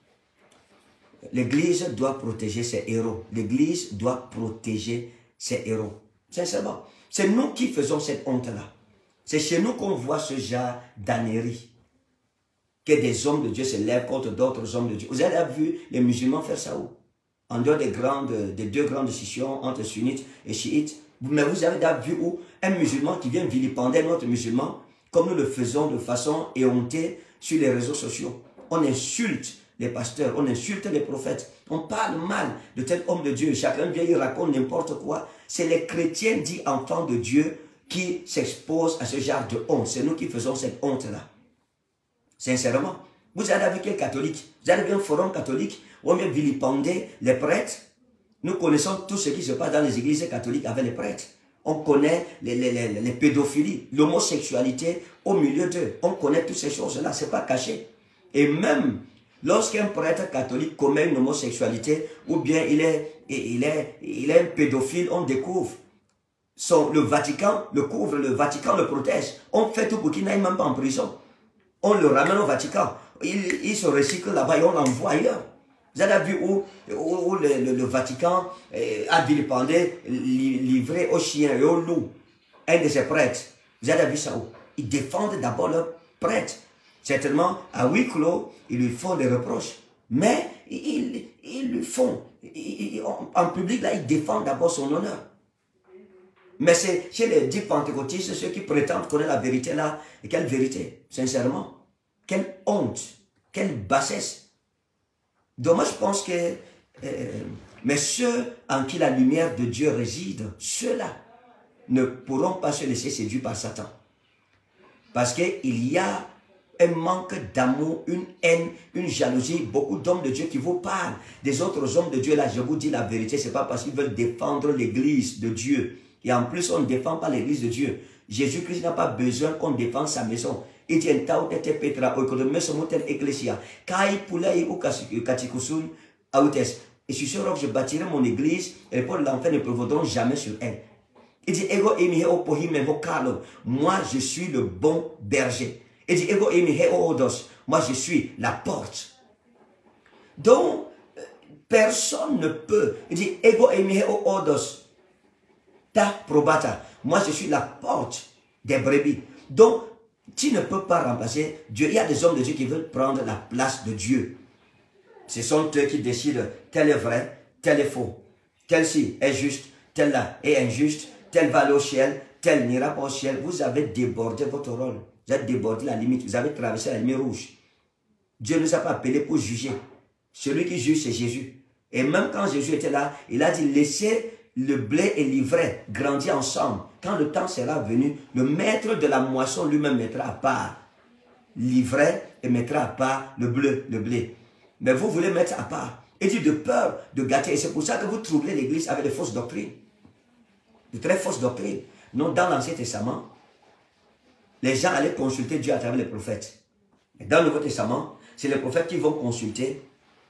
l'Église doit protéger ses héros. L'Église doit protéger ses héros. Sincèrement. C'est nous qui faisons cette honte-là. C'est chez nous qu'on voit ce genre d'ânerie. Que des hommes de Dieu se lèvent contre d'autres hommes de Dieu. Vous avez vu les musulmans faire ça où? En dehors des, grandes, des deux grandes scissions entre sunnites et chiites. Mais vous avez vu où un musulman qui vient vilipender notre musulman, comme nous le faisons de façon éhontée sur les réseaux sociaux. On insulte les pasteurs, on insulte les prophètes, on parle mal de tel homme de Dieu. Chacun vient, il raconte n'importe quoi. C'est les chrétiens dits enfants de Dieu qui s'exposent à ce genre de honte. C'est nous qui faisons cette honte-là. Sincèrement. Vous avez vu quel catholique? Vous avez vu un forum catholique où on vient vilipender les prêtres? Nous connaissons tout ce qui se passe dans les églises catholiques avec les prêtres. On connaît les, les, les, les pédophilies, l'homosexualité au milieu d'eux. On connaît toutes ces choses-là, ce n'est pas caché. Et même lorsqu'un prêtre catholique commet une homosexualité ou bien il est, il est, il est un pédophile, on découvre. Son, le Vatican le couvre, le Vatican le protège. On fait tout pour qu'il n'aille même pas en prison. On le ramène au Vatican. Il, il se recycle là-bas et on l'envoie ailleurs. Vous avez vu où, où, où le, le, le Vatican eh, a vilipendé, li, livré aux chiens et aux loups un de ses prêtres. Vous avez vu ça où? Ils défendent d'abord leurs prêtres. Certainement, à huis clos, ils lui font des reproches. Mais ils, ils lui font. Ils, en public, là, ils défendent d'abord son honneur. Mais c'est chez les dits pentecôtistes, ceux qui prétendent connaître la vérité là. Et quelle vérité? Sincèrement. Quelle honte. Quelle bassesse. Donc moi je pense que... Euh, mais ceux en qui la lumière de Dieu réside, ceux-là ne pourront pas se laisser séduire par Satan. Parce qu'il y a un manque d'amour, une haine, une jalousie. Beaucoup d'hommes de Dieu qui vous parlent. Des autres hommes de Dieu, là, je vous dis la vérité, c'est pas parce qu'ils veulent défendre l'église de Dieu. Et en plus, on ne défend pas l'église de Dieu. Jésus-Christ n'a pas besoin qu'on défende sa maison. Il dit, Tao était Petra, Oikodomé, Somotel, Ecclesia. Kai Poulay ou Katikusun, Aoutes. Et sur ce roc, je bâtirai mon église, et les portes de l'enfer ne prévaudront jamais sur elle. Il dit, Ego Emi Heo Pohime Hokalo. Moi, je suis le bon berger. Il dit, Ego Emi Heo Odos. Moi, je suis la porte. Donc, personne ne peut. Il dit, Ego Emi Heo Odos. Ta probata. Moi, je suis la porte des brebis. Donc, tu ne peux pas remplacer Dieu. Il y a des hommes de Dieu qui veulent prendre la place de Dieu. Ce sont eux qui décident tel est vrai, tel est faux. Tel ci est juste, tel là est injuste, tel va aller au ciel, tel n'ira pas au ciel. Vous avez débordé votre rôle. Vous avez débordé la limite. Vous avez traversé la limite rouge. Dieu ne nous a pas appelés pour juger. Celui qui juge, c'est Jésus. Et même quand Jésus était là, il a dit, laissez le blé et l'ivraie grandir ensemble. Quand le temps sera venu, le maître de la moisson lui-même mettra à part l'ivraie et mettra à part le bleu, le blé. Mais vous voulez mettre à part. Et dit de peur de gâter. Et c'est pour ça que vous troublez l'église avec de fausses doctrines. De très fausses doctrines. Non, dans l'Ancien Testament, les gens allaient consulter Dieu à travers les prophètes. Et dans le Nouveau Testament, c'est les prophètes qui vont consulter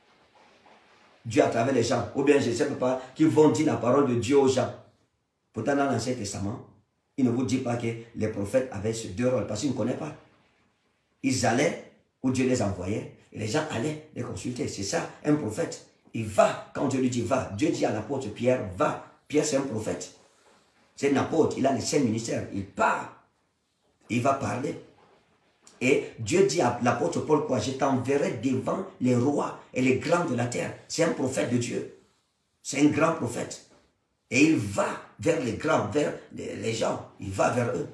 Dieu à travers les gens. Ou bien, je ne sais pas, qui vont dire la parole de Dieu aux gens. Pourtant, dans l'Ancien Testament, il ne vous dit pas que les prophètes avaient ces deux rôles, parce qu'ils ne connaissent pas. Ils allaient où Dieu les envoyait, et les gens allaient les consulter. C'est ça, un prophète. Il va, quand Dieu lui dit va, Dieu dit à l'apôtre Pierre, va. Pierre, c'est un prophète. C'est un apôtre, il a les cinq ministères. Il part, il va parler. Et Dieu dit à l'apôtre Paul quoi? Je t'enverrai devant les rois et les grands de la terre. C'est un prophète de Dieu. C'est un grand prophète. Et il va vers les grands, vers les, les gens. Il va vers eux.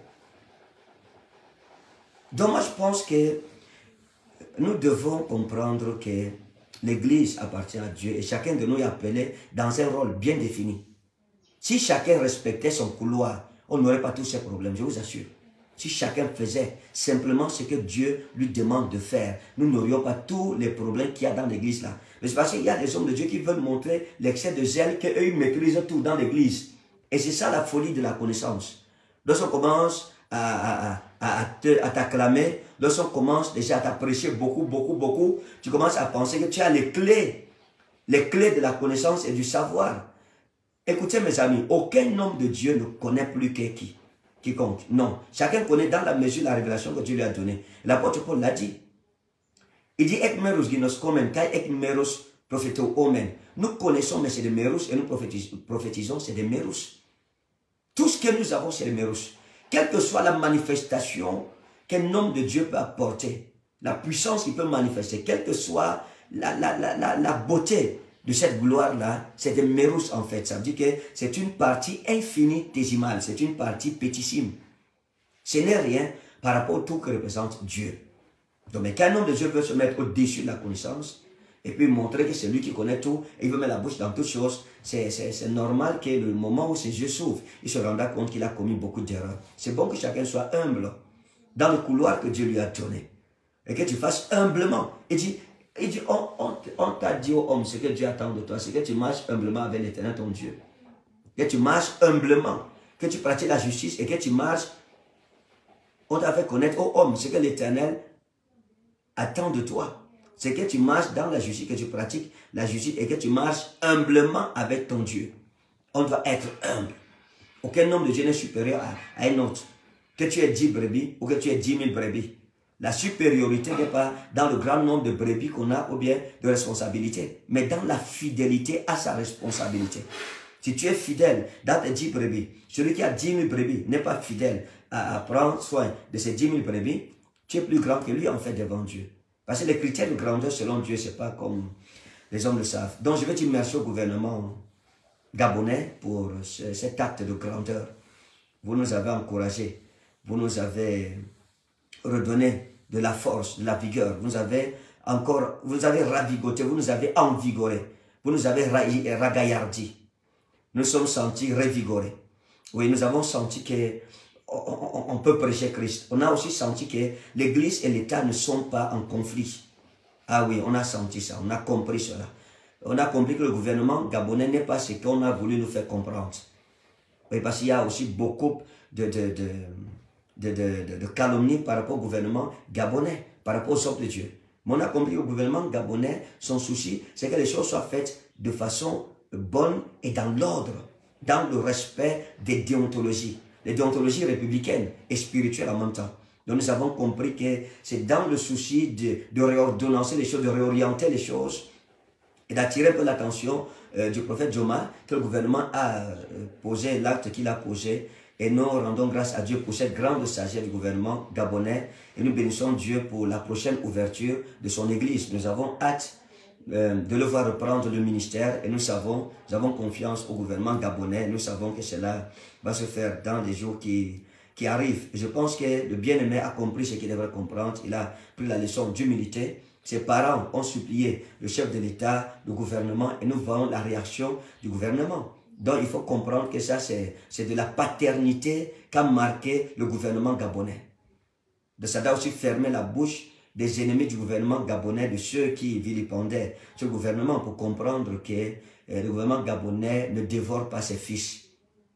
Donc moi je pense que nous devons comprendre que L'église appartient à Dieu et chacun de nous est appelé dans un rôle bien défini. Si chacun respectait son couloir, on n'aurait pas tous ces problèmes, je vous assure. Si chacun faisait simplement ce que Dieu lui demande de faire, nous n'aurions pas tous les problèmes qu'il y a dans l'église là. Mais c'est parce qu'il y a des hommes de Dieu qui veulent montrer l'excès de zèle qu'eux ils maîtrisent tout dans l'église. Et c'est ça la folie de la connaissance. Lorsqu'on commence à, à, à, à t'acclamer, lorsqu'on commence déjà à t'apprécier beaucoup, beaucoup, beaucoup, tu commences à penser que tu as les clés, les clés de la connaissance et du savoir. Écoutez mes amis, aucun homme de Dieu ne connaît plus que qui. Quiconque. Non. Chacun connaît dans la mesure de la révélation que Dieu lui a donnée. L'apôtre Paul l'a dit. Il dit, ek meros ginos komen, kai ek meros prophéto omen. Nous connaissons, mais c'est des meros, et nous prophétisons, prophétisons c'est des meros. Tout ce que nous avons, c'est des meros. Quelle que soit la manifestation qu'un homme de Dieu peut apporter, la puissance qu'il peut manifester, quelle que soit la, la, la, la, la beauté de cette gloire-là, c'est des mérous en fait. Ça veut dire que c'est une partie infinitésimale, c'est une partie pétissime. Ce n'est rien par rapport à tout que représente Dieu. Donc, mais qu'un homme de Dieu peut se mettre au-dessus de la connaissance et puis montrer que c'est lui qui connaît tout et il veut mettre la bouche dans toutes choses, c'est normal que le moment où ses yeux s'ouvrent, il se rendra compte qu'il a commis beaucoup d'erreurs. C'est bon que chacun soit humble dans le couloir que Dieu lui a donné et que tu fasses humblement. Il dit, Il dit, on, on, on t'a dit aux hommes ce que Dieu attend de toi, c'est que tu marches humblement avec l'Éternel ton Dieu. Que tu marches humblement, que tu pratiques la justice et que tu marches. On t'a fait connaître aux hommes ce que l'Éternel attend de toi. C'est que tu marches dans la justice, que tu pratiques la justice et que tu marches humblement avec ton Dieu. On doit être humble. Aucun homme de Dieu n'est supérieur à, à un autre. Que tu aies dix brebis ou que tu aies dix mille brebis. La supériorité n'est pas dans le grand nombre de brebis qu'on a ou bien de responsabilités, mais dans la fidélité à sa responsabilité. Si tu es fidèle dans tes dix brebis, celui qui a dix mille brebis n'est pas fidèle à, à prendre soin de ces dix mille brebis, tu es plus grand que lui en fait devant Dieu. Parce que les critères de grandeur selon Dieu, ce n'est pas comme les hommes le savent. Donc je vais dire merci au gouvernement gabonais pour ce, cet acte de grandeur. Vous nous avez encouragés, vous nous avez redonné de la force, de la vigueur. Vous avez encore, vous avez ravigoté, vous nous avez envigoré, vous nous avez ragaillardi. Nous sommes sentis revigorés. Oui, nous avons senti que on, on, on peut prêcher Christ. On a aussi senti que l'Église et l'État ne sont pas en conflit. Ah oui, on a senti ça, on a compris cela. On a compris que le gouvernement gabonais n'est pas ce qu'on a voulu nous faire comprendre. Oui, parce qu'il y a aussi beaucoup de... de, de De, de, de, de calomnie par rapport au gouvernement gabonais, par rapport aux hommes de Dieu. Mais on a compris au gouvernement gabonais, son souci, c'est que les choses soient faites de façon bonne et dans l'ordre, dans le respect des déontologies, les déontologies républicaines et spirituelles en même temps. Donc nous avons compris que c'est dans le souci de, de réordonnancer les choses, de réorienter les choses et d'attirer un peu l'attention euh, du prophète Joma, que le gouvernement a euh, posé l'acte qu'il a posé. Et nous rendons grâce à Dieu pour cette grande sagesse du gouvernement gabonais. Et nous bénissons Dieu pour la prochaine ouverture de son église. Nous avons hâte euh, de le voir reprendre le ministère. Et nous savons, nous avons confiance au gouvernement gabonais. Nous savons que cela va se faire dans les jours qui, qui arrivent. Et je pense que le bien-aimé a compris ce qu'il devrait comprendre. Il a pris la leçon d'humilité. Ses parents ont supplié le chef de l'État, le gouvernement. Et nous voyons la réaction du gouvernement. Donc il faut comprendre que ça c'est de la paternité qu'a marqué le gouvernement gabonais. De ça doit aussi fermer la bouche des ennemis du gouvernement gabonais, de ceux qui vilipendaient ce gouvernement, pour comprendre que euh, le gouvernement gabonais ne dévore pas ses fils.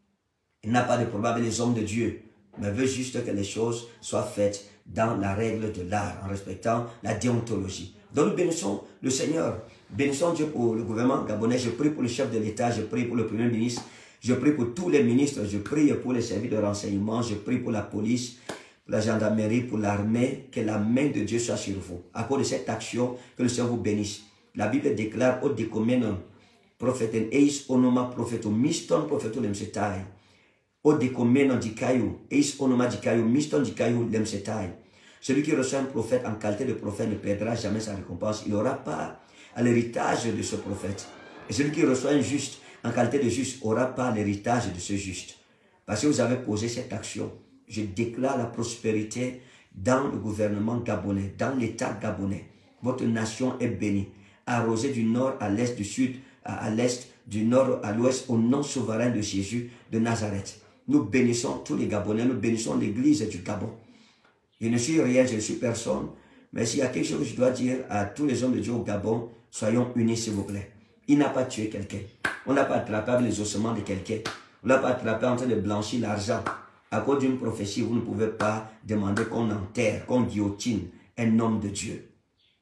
Il n'a pas de problème avec les hommes de Dieu, mais veut juste que les choses soient faites dans la règle de l'art, en respectant la déontologie. Donc nous bénissons le Seigneur. Bénissons Dieu pour le gouvernement gabonais. Je prie pour le chef de l'État, je prie pour le Premier ministre, je prie pour tous les ministres, je prie pour les services de renseignement, je prie pour la police, pour la gendarmerie, pour l'armée, que la main de Dieu soit sur vous. À cause de cette action, que le Seigneur vous bénisse. La Bible déclare au décoménon, prophète eis onoma prophéto miston prophéto lemsetai. Au décoménon di caillou, eis onoma di caillou miston di caillou lemsetai. Celui qui reçoit un prophète en qualité de prophète ne perdra jamais sa récompense. Il n'aura pas à l'héritage de ce prophète. Et celui qui reçoit un juste en qualité de juste aura pas l'héritage de ce juste. Parce que vous avez posé cette action, je déclare la prospérité dans le gouvernement gabonais, dans l'État gabonais. Votre nation est bénie. arrosé du nord à l'est, du sud à, à l'est, du nord à l'ouest, au nom souverain de Jésus de Nazareth. Nous bénissons tous les Gabonais, nous bénissons l'église du Gabon. Je ne suis rien, je ne suis personne, mais s'il y a quelque chose que je dois dire à tous les hommes de Dieu au Gabon, soyons unis s'il vous plaît. Il n'a pas tué quelqu'un. On n'a pas attrapé avec les ossements de quelqu'un. On n'a pas attrapé en train de blanchir l'argent. À cause d'une prophétie, vous ne pouvez pas demander qu'on enterre, qu'on guillotine un homme de Dieu.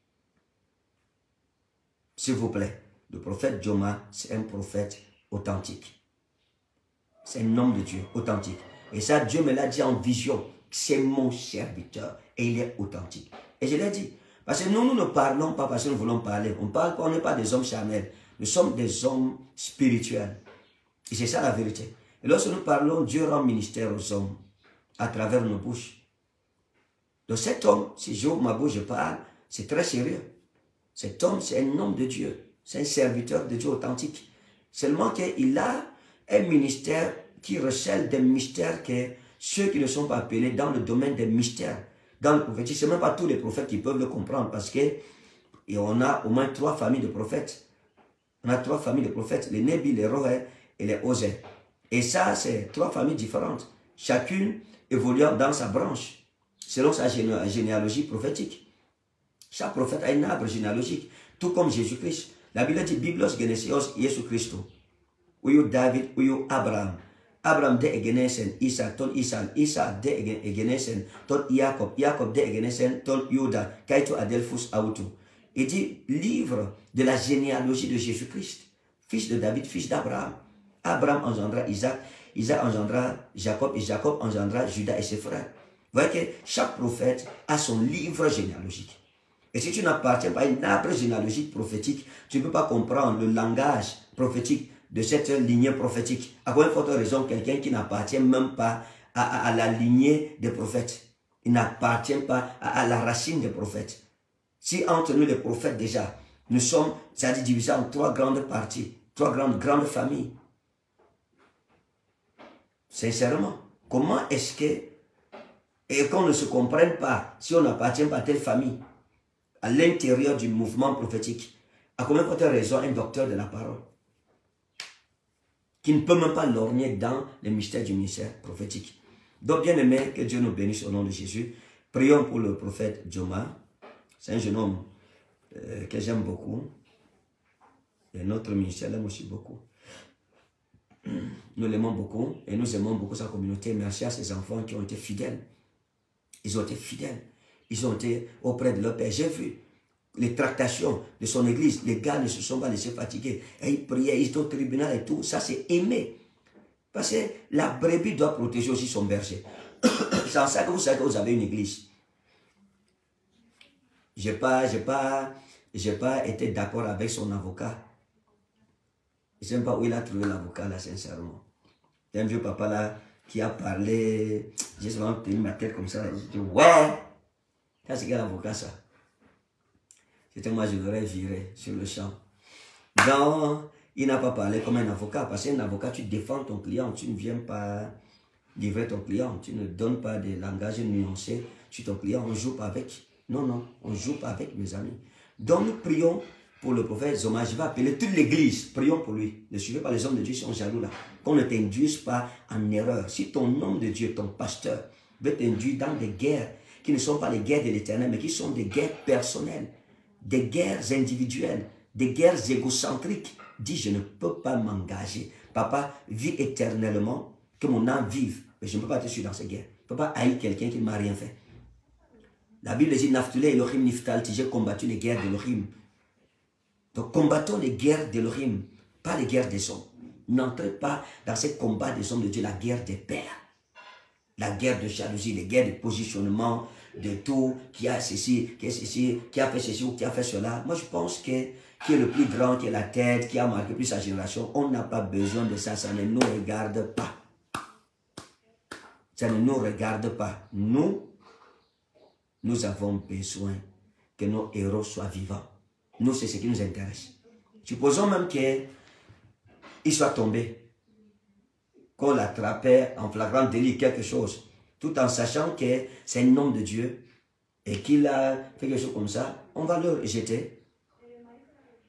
S'il vous plaît, le prophète Joma, c'est un prophète authentique. C'est un homme de Dieu authentique. Et ça, Dieu me l'a dit en vision. C'est mon serviteur et il est authentique. Et je l'ai dit. Parce que nous, nous ne parlons pas parce que nous voulons parler. On parle pas, on n'est pas des hommes charnels. Nous sommes des hommes spirituels. Et c'est ça la vérité. Et lorsque nous parlons, Dieu rend ministère aux hommes à travers nos bouches. Donc cet homme, si j'ouvre ma bouche, je parle, c'est très sérieux. Cet homme, c'est un homme de Dieu. C'est un serviteur de Dieu authentique. Seulement qu'il a un ministère qui recèle des mystères que ceux qui ne sont pas appelés dans le domaine des mystères, dans le prophétique, ce n'est même pas tous les prophètes qui peuvent le comprendre parce que et on a au moins trois familles de prophètes. On a trois familles de prophètes, les Nébi, les Rohé et les Osé. Et ça, c'est trois familles différentes. Chacune évoluant dans sa branche, selon sa géné généalogie prophétique. Chaque prophète a un arbre généalogique, tout comme Jésus-Christ. La Bible dit, Biblos Genesios Jésus Christ. Ou David, ou Abraham. Abraham de Egenesen, Isaac, ton Isaac, Isaac de Egenesen, ton Jacob, Jacob de Egenesen, ton Juda, Kaito Adelphus Autu. Il dit, livre de la généalogie de Jésus-Christ, fils de David, fils d'Abraham. Abraham engendra Isaac, Isaac engendra Jacob, et Jacob engendra Judas et ses frères. Vous voyez que chaque prophète a son livre généalogique. Et si tu n'appartiens pas à une arbre généalogique prophétique, tu ne peux pas comprendre le langage prophétique de cette lignée prophétique. À quoi forte raison quelqu'un qui n'appartient même pas à, à, à la lignée des prophètes. Il n'appartient pas à, à la racine des prophètes. Si entre nous les prophètes déjà, nous sommes, c'est-à-dire divisés en trois grandes parties, trois grandes, grandes familles. Sincèrement, comment est-ce que, et qu'on ne se comprenne pas, si on n'appartient pas à telle famille, à l'intérieur du mouvement prophétique, à combien forte raison un docteur de la parole qui ne peut même pas lorgner dans les mystères du ministère prophétique. Donc, bien aimé, que Dieu nous bénisse au nom de Jésus. Prions pour le prophète Joma. C'est un jeune homme euh, que j'aime beaucoup. Et notre ministère l'aime aussi beaucoup. Nous l'aimons beaucoup et nous aimons beaucoup sa communauté. Merci à ces enfants qui ont été fidèles. Ils ont été fidèles. Ils ont été auprès de leur père. J'ai vu les tractations de son église. Les gars ne se sont pas laissés fatiguer. Et ils priaient, ils étaient au tribunal et tout. Ça, c'est aimé. Parce que la brebis doit protéger aussi son berger. C'est en ça que vous savez que vous avez une église. Je n'ai pas, j'ai pas, j'ai pas été d'accord avec son avocat. Je ne sais pas où il a trouvé l'avocat là, sincèrement. C'est un vieux papa là qui a parlé. J'ai seulement tenu ma tête comme ça. J'ai dit, ouais, ça c'est quel avocat ça? C'était moi, je l'aurais viré sur le champ. Donc, il n'a pas parlé comme un avocat. Parce qu'un avocat, tu défends ton client. Tu ne viens pas livrer ton client. Tu ne donnes pas des langages nuancés sur ton client. On ne joue pas avec. Non, non, on ne joue pas avec, mes amis. Donc, nous prions pour le prophète Joma. Je vais appeler toute l'église. Prions pour lui. Ne suivez pas les hommes de Dieu qui sont jaloux là. Qu'on ne t'induise pas en erreur. Si ton homme de Dieu, ton pasteur, veut t'induire dans des guerres qui ne sont pas les guerres de l'éternel, mais qui sont des guerres personnelles, des guerres individuelles, des guerres égocentriques, dis, je ne peux pas m'engager. Papa, vis éternellement, que mon âme vive. Mais je ne peux pas te suivre dans ces guerres. Je ne peux pas haïr quelqu'un qui ne m'a rien fait. La Bible dit, Naftulé Elohim Niftalti, j'ai combattu les guerres d'Elohim. Donc combattons les guerres d'Elohim, pas les guerres des hommes. N'entrez pas dans ces combats des hommes de Dieu, la guerre des pères. La guerre de jalousie, les guerres de positionnement, de tout, qui a ceci, qui a ceci, qui a fait ceci ou qui a fait cela. Moi je pense que qui est le plus grand, qui est la tête, qui a marqué plus sa génération, on n'a pas besoin de ça, ça ne nous regarde pas. Ça ne nous regarde pas. Nous, nous avons besoin que nos héros soient vivants. Nous, c'est ce qui nous intéresse. Supposons même qu'il soit tombé, qu'on l'attrapait en flagrant délit, quelque chose, tout en sachant que c'est un homme de Dieu et qu'il a fait quelque chose comme ça, on va le jeter.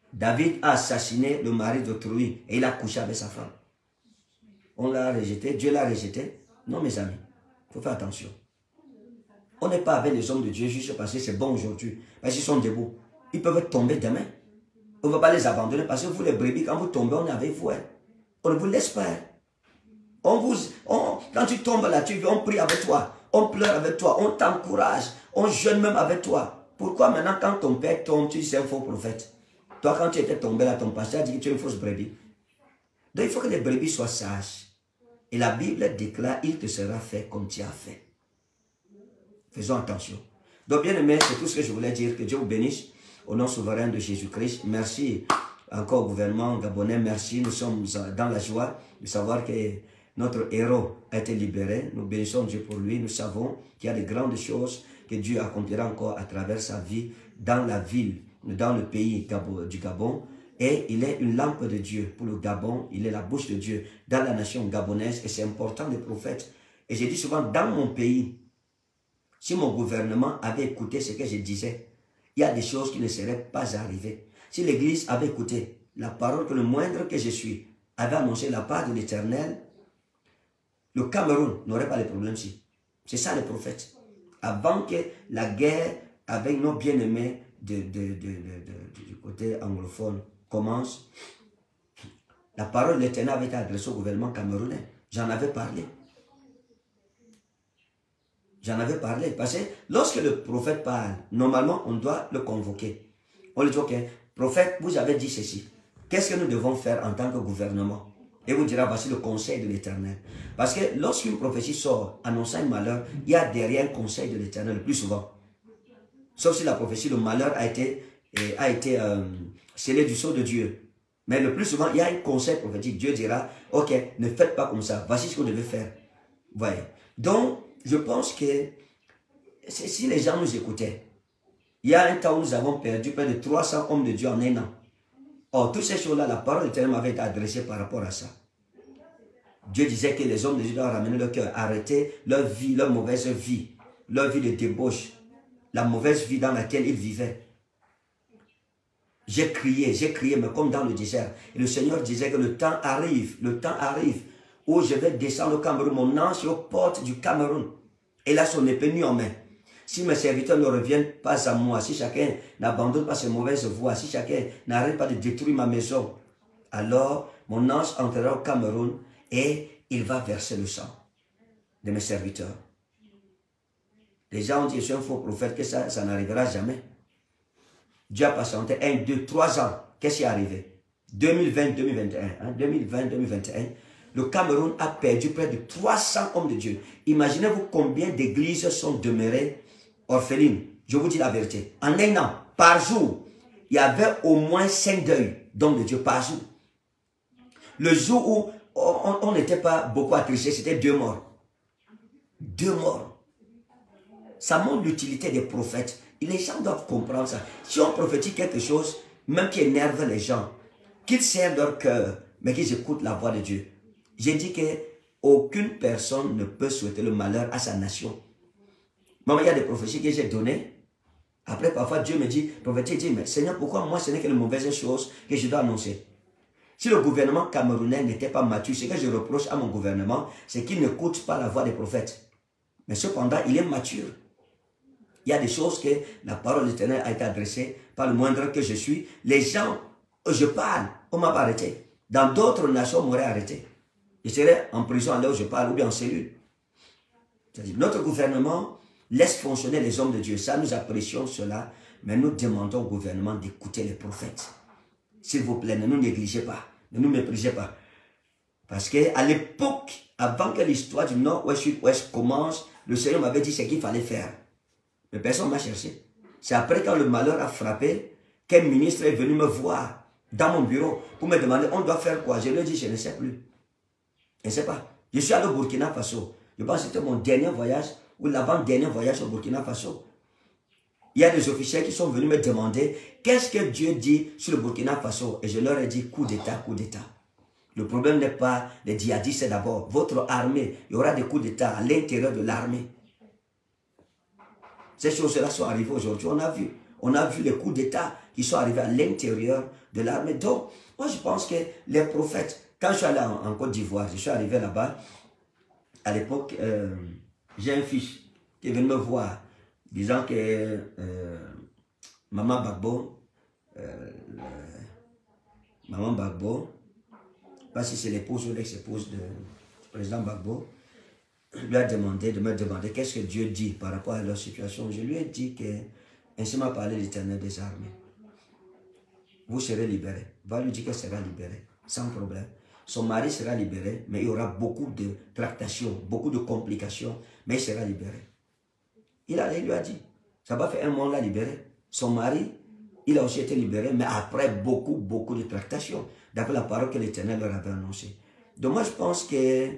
David a assassiné le mari d'autrui et il a couché avec sa femme. On l'a rejeté, Dieu l'a rejeté. Non, mes amis, il faut faire attention. On n'est pas avec les hommes de Dieu juste parce que c'est bon aujourd'hui, parce qu'ils sont debout. Ils peuvent tomber demain. On ne va pas les abandonner parce que vous, les brebis, quand vous tombez, on est avec vous. Hein. On ne vous laisse pas. Hein. On vous, on, quand tu tombes là, tu on prie avec toi, on pleure avec toi, on t'encourage, on jeûne même avec toi. Pourquoi maintenant, quand ton père tombe, tu dis c'est un faux prophète? Toi, quand tu étais tombé là, ton pasteur a dit que tu es une fausse brebis. Donc, il faut que les brebis soient sages. Et la Bible déclare, il te sera fait comme tu as fait. Faisons attention. Donc, bien aimé, c'est tout ce que je voulais dire. Que Dieu vous bénisse. Au nom souverain de Jésus-Christ. Merci encore au gouvernement gabonais. Merci. Nous sommes dans la joie de savoir que notre héros a été libéré. Nous bénissons Dieu pour lui. Nous savons qu'il y a de grandes choses que Dieu accomplira encore à travers sa vie dans la ville, dans le pays du Gabon. Et il est une lampe de Dieu pour le Gabon. Il est la bouche de Dieu dans la nation gabonaise. Et c'est important, les prophètes. Et j'ai dit souvent, dans mon pays, si mon gouvernement avait écouté ce que je disais, il y a des choses qui ne seraient pas arrivées. Si l'Église avait écouté la parole que le moindre que je suis avait annoncé la part de l'Éternel, le Cameroun n'aurait pas de problème-ci. C'est ça les prophètes. Avant que la guerre avec nos bien-aimés de, de, de, de, de, du côté anglophone commence, la parole de l'Éternel avait été adressée au gouvernement camerounais. J'en avais parlé. J'en avais parlé. Parce que lorsque le prophète parle, normalement, on doit le convoquer. On lui dit, ok, prophète, vous avez dit ceci. Qu'est-ce que nous devons faire en tant que gouvernement? Et vous dira, voici le conseil de l'Éternel. Parce que lorsqu'une prophétie sort, annonçant un malheur, il y a derrière un conseil de l'Éternel le plus souvent. Sauf si la prophétie, le malheur a été, a été euh, scellé du sceau de Dieu. Mais le plus souvent, il y a un conseil prophétique. Dieu dira, ok, ne faites pas comme ça. Voici ce que vous devez faire. Vous voyez. Donc, je pense que si les gens nous écoutaient, il y a un temps où nous avons perdu près de trois cents hommes de Dieu en un an. Or, toutes ces choses-là, la parole de l'Éternel m'avait été adressée par rapport à ça. Dieu disait que les hommes de Dieu doivent ramener leur cœur, arrêter leur vie, leur mauvaise vie, leur vie de débauche, la mauvaise vie dans laquelle ils vivaient. J'ai crié, j'ai crié, mais comme dans le désert. Et le Seigneur disait que le temps arrive, le temps arrive, où je vais descendre au Cameroun, mon ange est aux portes du Cameroun. Et là, son épée nue en main. Si mes serviteurs ne reviennent pas à moi, si chacun n'abandonne pas ses mauvaises voies, si chacun n'arrête pas de détruire ma maison, alors mon ange entrera au Cameroun et il va verser le sang de mes serviteurs. Les gens ont dit, je suis un faux prophète, que ça, ça n'arrivera jamais. Dieu a patienté un, deux, trois ans. Qu'est-ce qui est arrivé? deux mille vingt, deux mille vingt et un. Hein? deux mille vingt, deux mille vingt et un. Le Cameroun a perdu près de trois cents hommes de Dieu. Imaginez-vous combien d'églises sont demeurées orphelines. Je vous dis la vérité. En un an, par jour, il y avait au moins cinq deuils d'hommes de Dieu par jour. Le jour où on n'était pas beaucoup attristés, c'était deux morts. Deux morts. Ça montre l'utilité des prophètes. Et les gens doivent comprendre ça. Si on prophétise quelque chose, même qui énerve les gens, qu'ils servent leur cœur, mais qu'ils écoutent la voix de Dieu. J'ai dit qu'aucune personne ne peut souhaiter le malheur à sa nation. Maman, il y a des prophéties que j'ai données. Après, parfois, Dieu me dit, prophétique dit, mais Seigneur, pourquoi moi, ce n'est que les mauvaises choses que je dois annoncer? Si le gouvernement camerounais n'était pas mature, ce que je reproche à mon gouvernement, c'est qu'il n'écoute pas la voix des prophètes. Mais cependant, il est mature. Il y a des choses que la parole de l'Éternel a été adressée par le moindre que je suis. Les gens, je parle, on m'a pas arrêté. Dans d'autres nations, on m'aurait arrêté. Je serais en prison là où je parle ou bien en cellule. Notre gouvernement laisse fonctionner les hommes de Dieu. Ça, nous apprécions cela, mais nous demandons au gouvernement d'écouter les prophètes. S'il vous plaît, ne nous négligez pas, ne nous méprisez pas. Parce qu'à l'époque, avant que l'histoire du Nord-Ouest, Sud-Ouest commence, le Seigneur m'avait dit ce qu'il fallait faire. Mais personne ne m'a cherché. C'est après quand le malheur a frappé, qu'un ministre est venu me voir dans mon bureau pour me demander, on doit faire quoi? Je lui ai dit, je ne sais plus. Je ne sais pas. Je suis allé au Burkina Faso. Je pense que c'était mon dernier voyage ou l'avant-dernier voyage au Burkina Faso. Il y a des officiels qui sont venus me demander qu'est-ce que Dieu dit sur le Burkina Faso. Et je leur ai dit coup d'État, coup d'État. Le problème n'est pas les djihadistes d'abord. Votre armée, il y aura des coups d'État à l'intérieur de l'armée. Ces choses-là sont arrivées aujourd'hui. On a vu. On a vu les coups d'État qui sont arrivés à l'intérieur de l'armée. Donc, moi je pense que les prophètes, quand je suis allé en, en Côte d'Ivoire, je suis arrivé là-bas, à l'époque, euh, j'ai un fils qui est venu me voir, disant que euh, Maman Gbagbo, euh, le, Maman Gbagbo, je ne sais pas si c'est l'épouse ou l'ex-épouse du président Gbagbo, lui a demandé de me demander qu'est-ce que Dieu dit par rapport à leur situation. Je lui ai dit que, ainsi m'a parlé l'Éternel des armées. Vous serez libérés. Va lui dire qu'elle sera libérée, sans problème. Son mari sera libéré, mais il y aura beaucoup de tractations, beaucoup de complications, mais il sera libéré. Il, a, il lui a dit, ça va faire un mois, l'a libéré. Son mari, il a aussi été libéré, mais après beaucoup, beaucoup de tractations, d'après la parole que l'Éternel leur avait annoncée. Donc moi, je pense que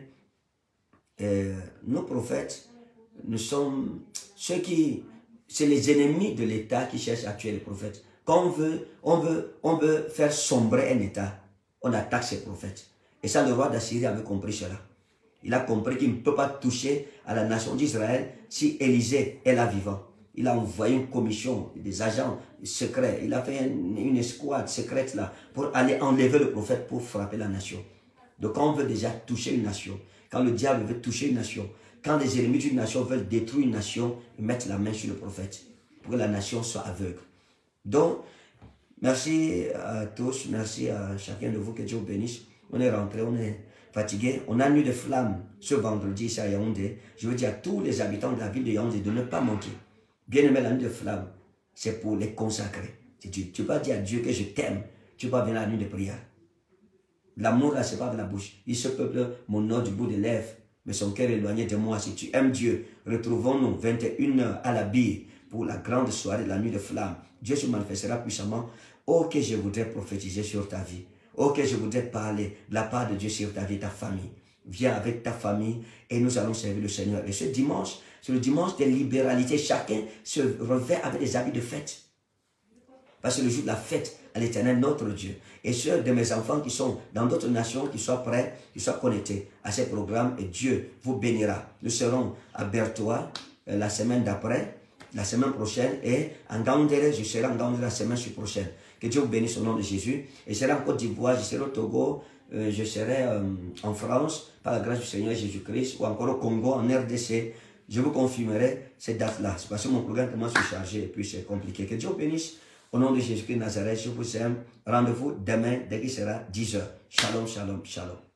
euh, nos prophètes, nous sommes ceux qui, c'est les ennemis de l'État qui cherchent à tuer les prophètes. Quand on veut, on veut, on veut faire sombrer un État, on attaque ces prophètes. Et ça, le roi d'Assyrie avait compris cela. Il a compris qu'il ne peut pas toucher à la nation d'Israël si Élisée est là vivant. Il a envoyé une commission, des agents secrets. Il a fait une, une escouade secrète là pour aller enlever le prophète pour frapper la nation. Donc quand on veut déjà toucher une nation, quand le diable veut toucher une nation, quand les ennemis d'une nation veulent détruire une nation, ils mettent la main sur le prophète pour que la nation soit aveugle. Donc, merci à tous, merci à chacun de vous, que Dieu vous bénisse. On est rentré, on est fatigué. On a eu des flammes ce vendredi ici à Yaoundé. Je veux dire à tous les habitants de la ville de Yaoundé de ne pas manquer. Bien aimé, la nuit de flammes, c'est pour les consacrer. Tu ne peux pas dire à Dieu que je t'aime, tu ne peux pas venir à la nuit de prière. L'amour là, ce n'est pas de la bouche. Il se peuple mon nom du bout des lèvres, mais son cœur est éloigné de moi. Si tu aimes Dieu, retrouvons-nous vingt et une heures à la bille pour la grande soirée de la nuit de flammes. Dieu se manifestera puissamment. Oh, que je voudrais prophétiser sur ta vie. Oh, que je voudrais parler de la part de Dieu sur ta vie, ta famille. Viens avec ta famille et nous allons servir le Seigneur. Et ce dimanche, c'est le dimanche de libéralité. Chacun se revêt avec des habits de fête. Parce que c'est le jour de la fête à l'Éternel, notre Dieu. Et ceux de mes enfants qui sont dans d'autres nations, qui soient prêts, qui soient connectés à ces programmes, et Dieu vous bénira. Nous serons à Bertois euh, la semaine d'après, la semaine prochaine, et en Gaoundéré, je serai en Gaoundéré la semaine prochaine. Que Dieu vous bénisse au nom de Jésus. Et je serai en Côte d'Ivoire, je serai au Togo, euh, je serai euh, en France, par la grâce du Seigneur Jésus-Christ, ou encore au Congo, en R D C. Je vous confirmerai ces dates-là. C'est parce que mon programme commence à se charger et puis c'est compliqué. Que Dieu vous bénisse. Au nom de Jésus-Christ de Nazareth, je vous aime. Rendez-vous demain dès qu'il sera dix heures. Shalom, shalom, shalom.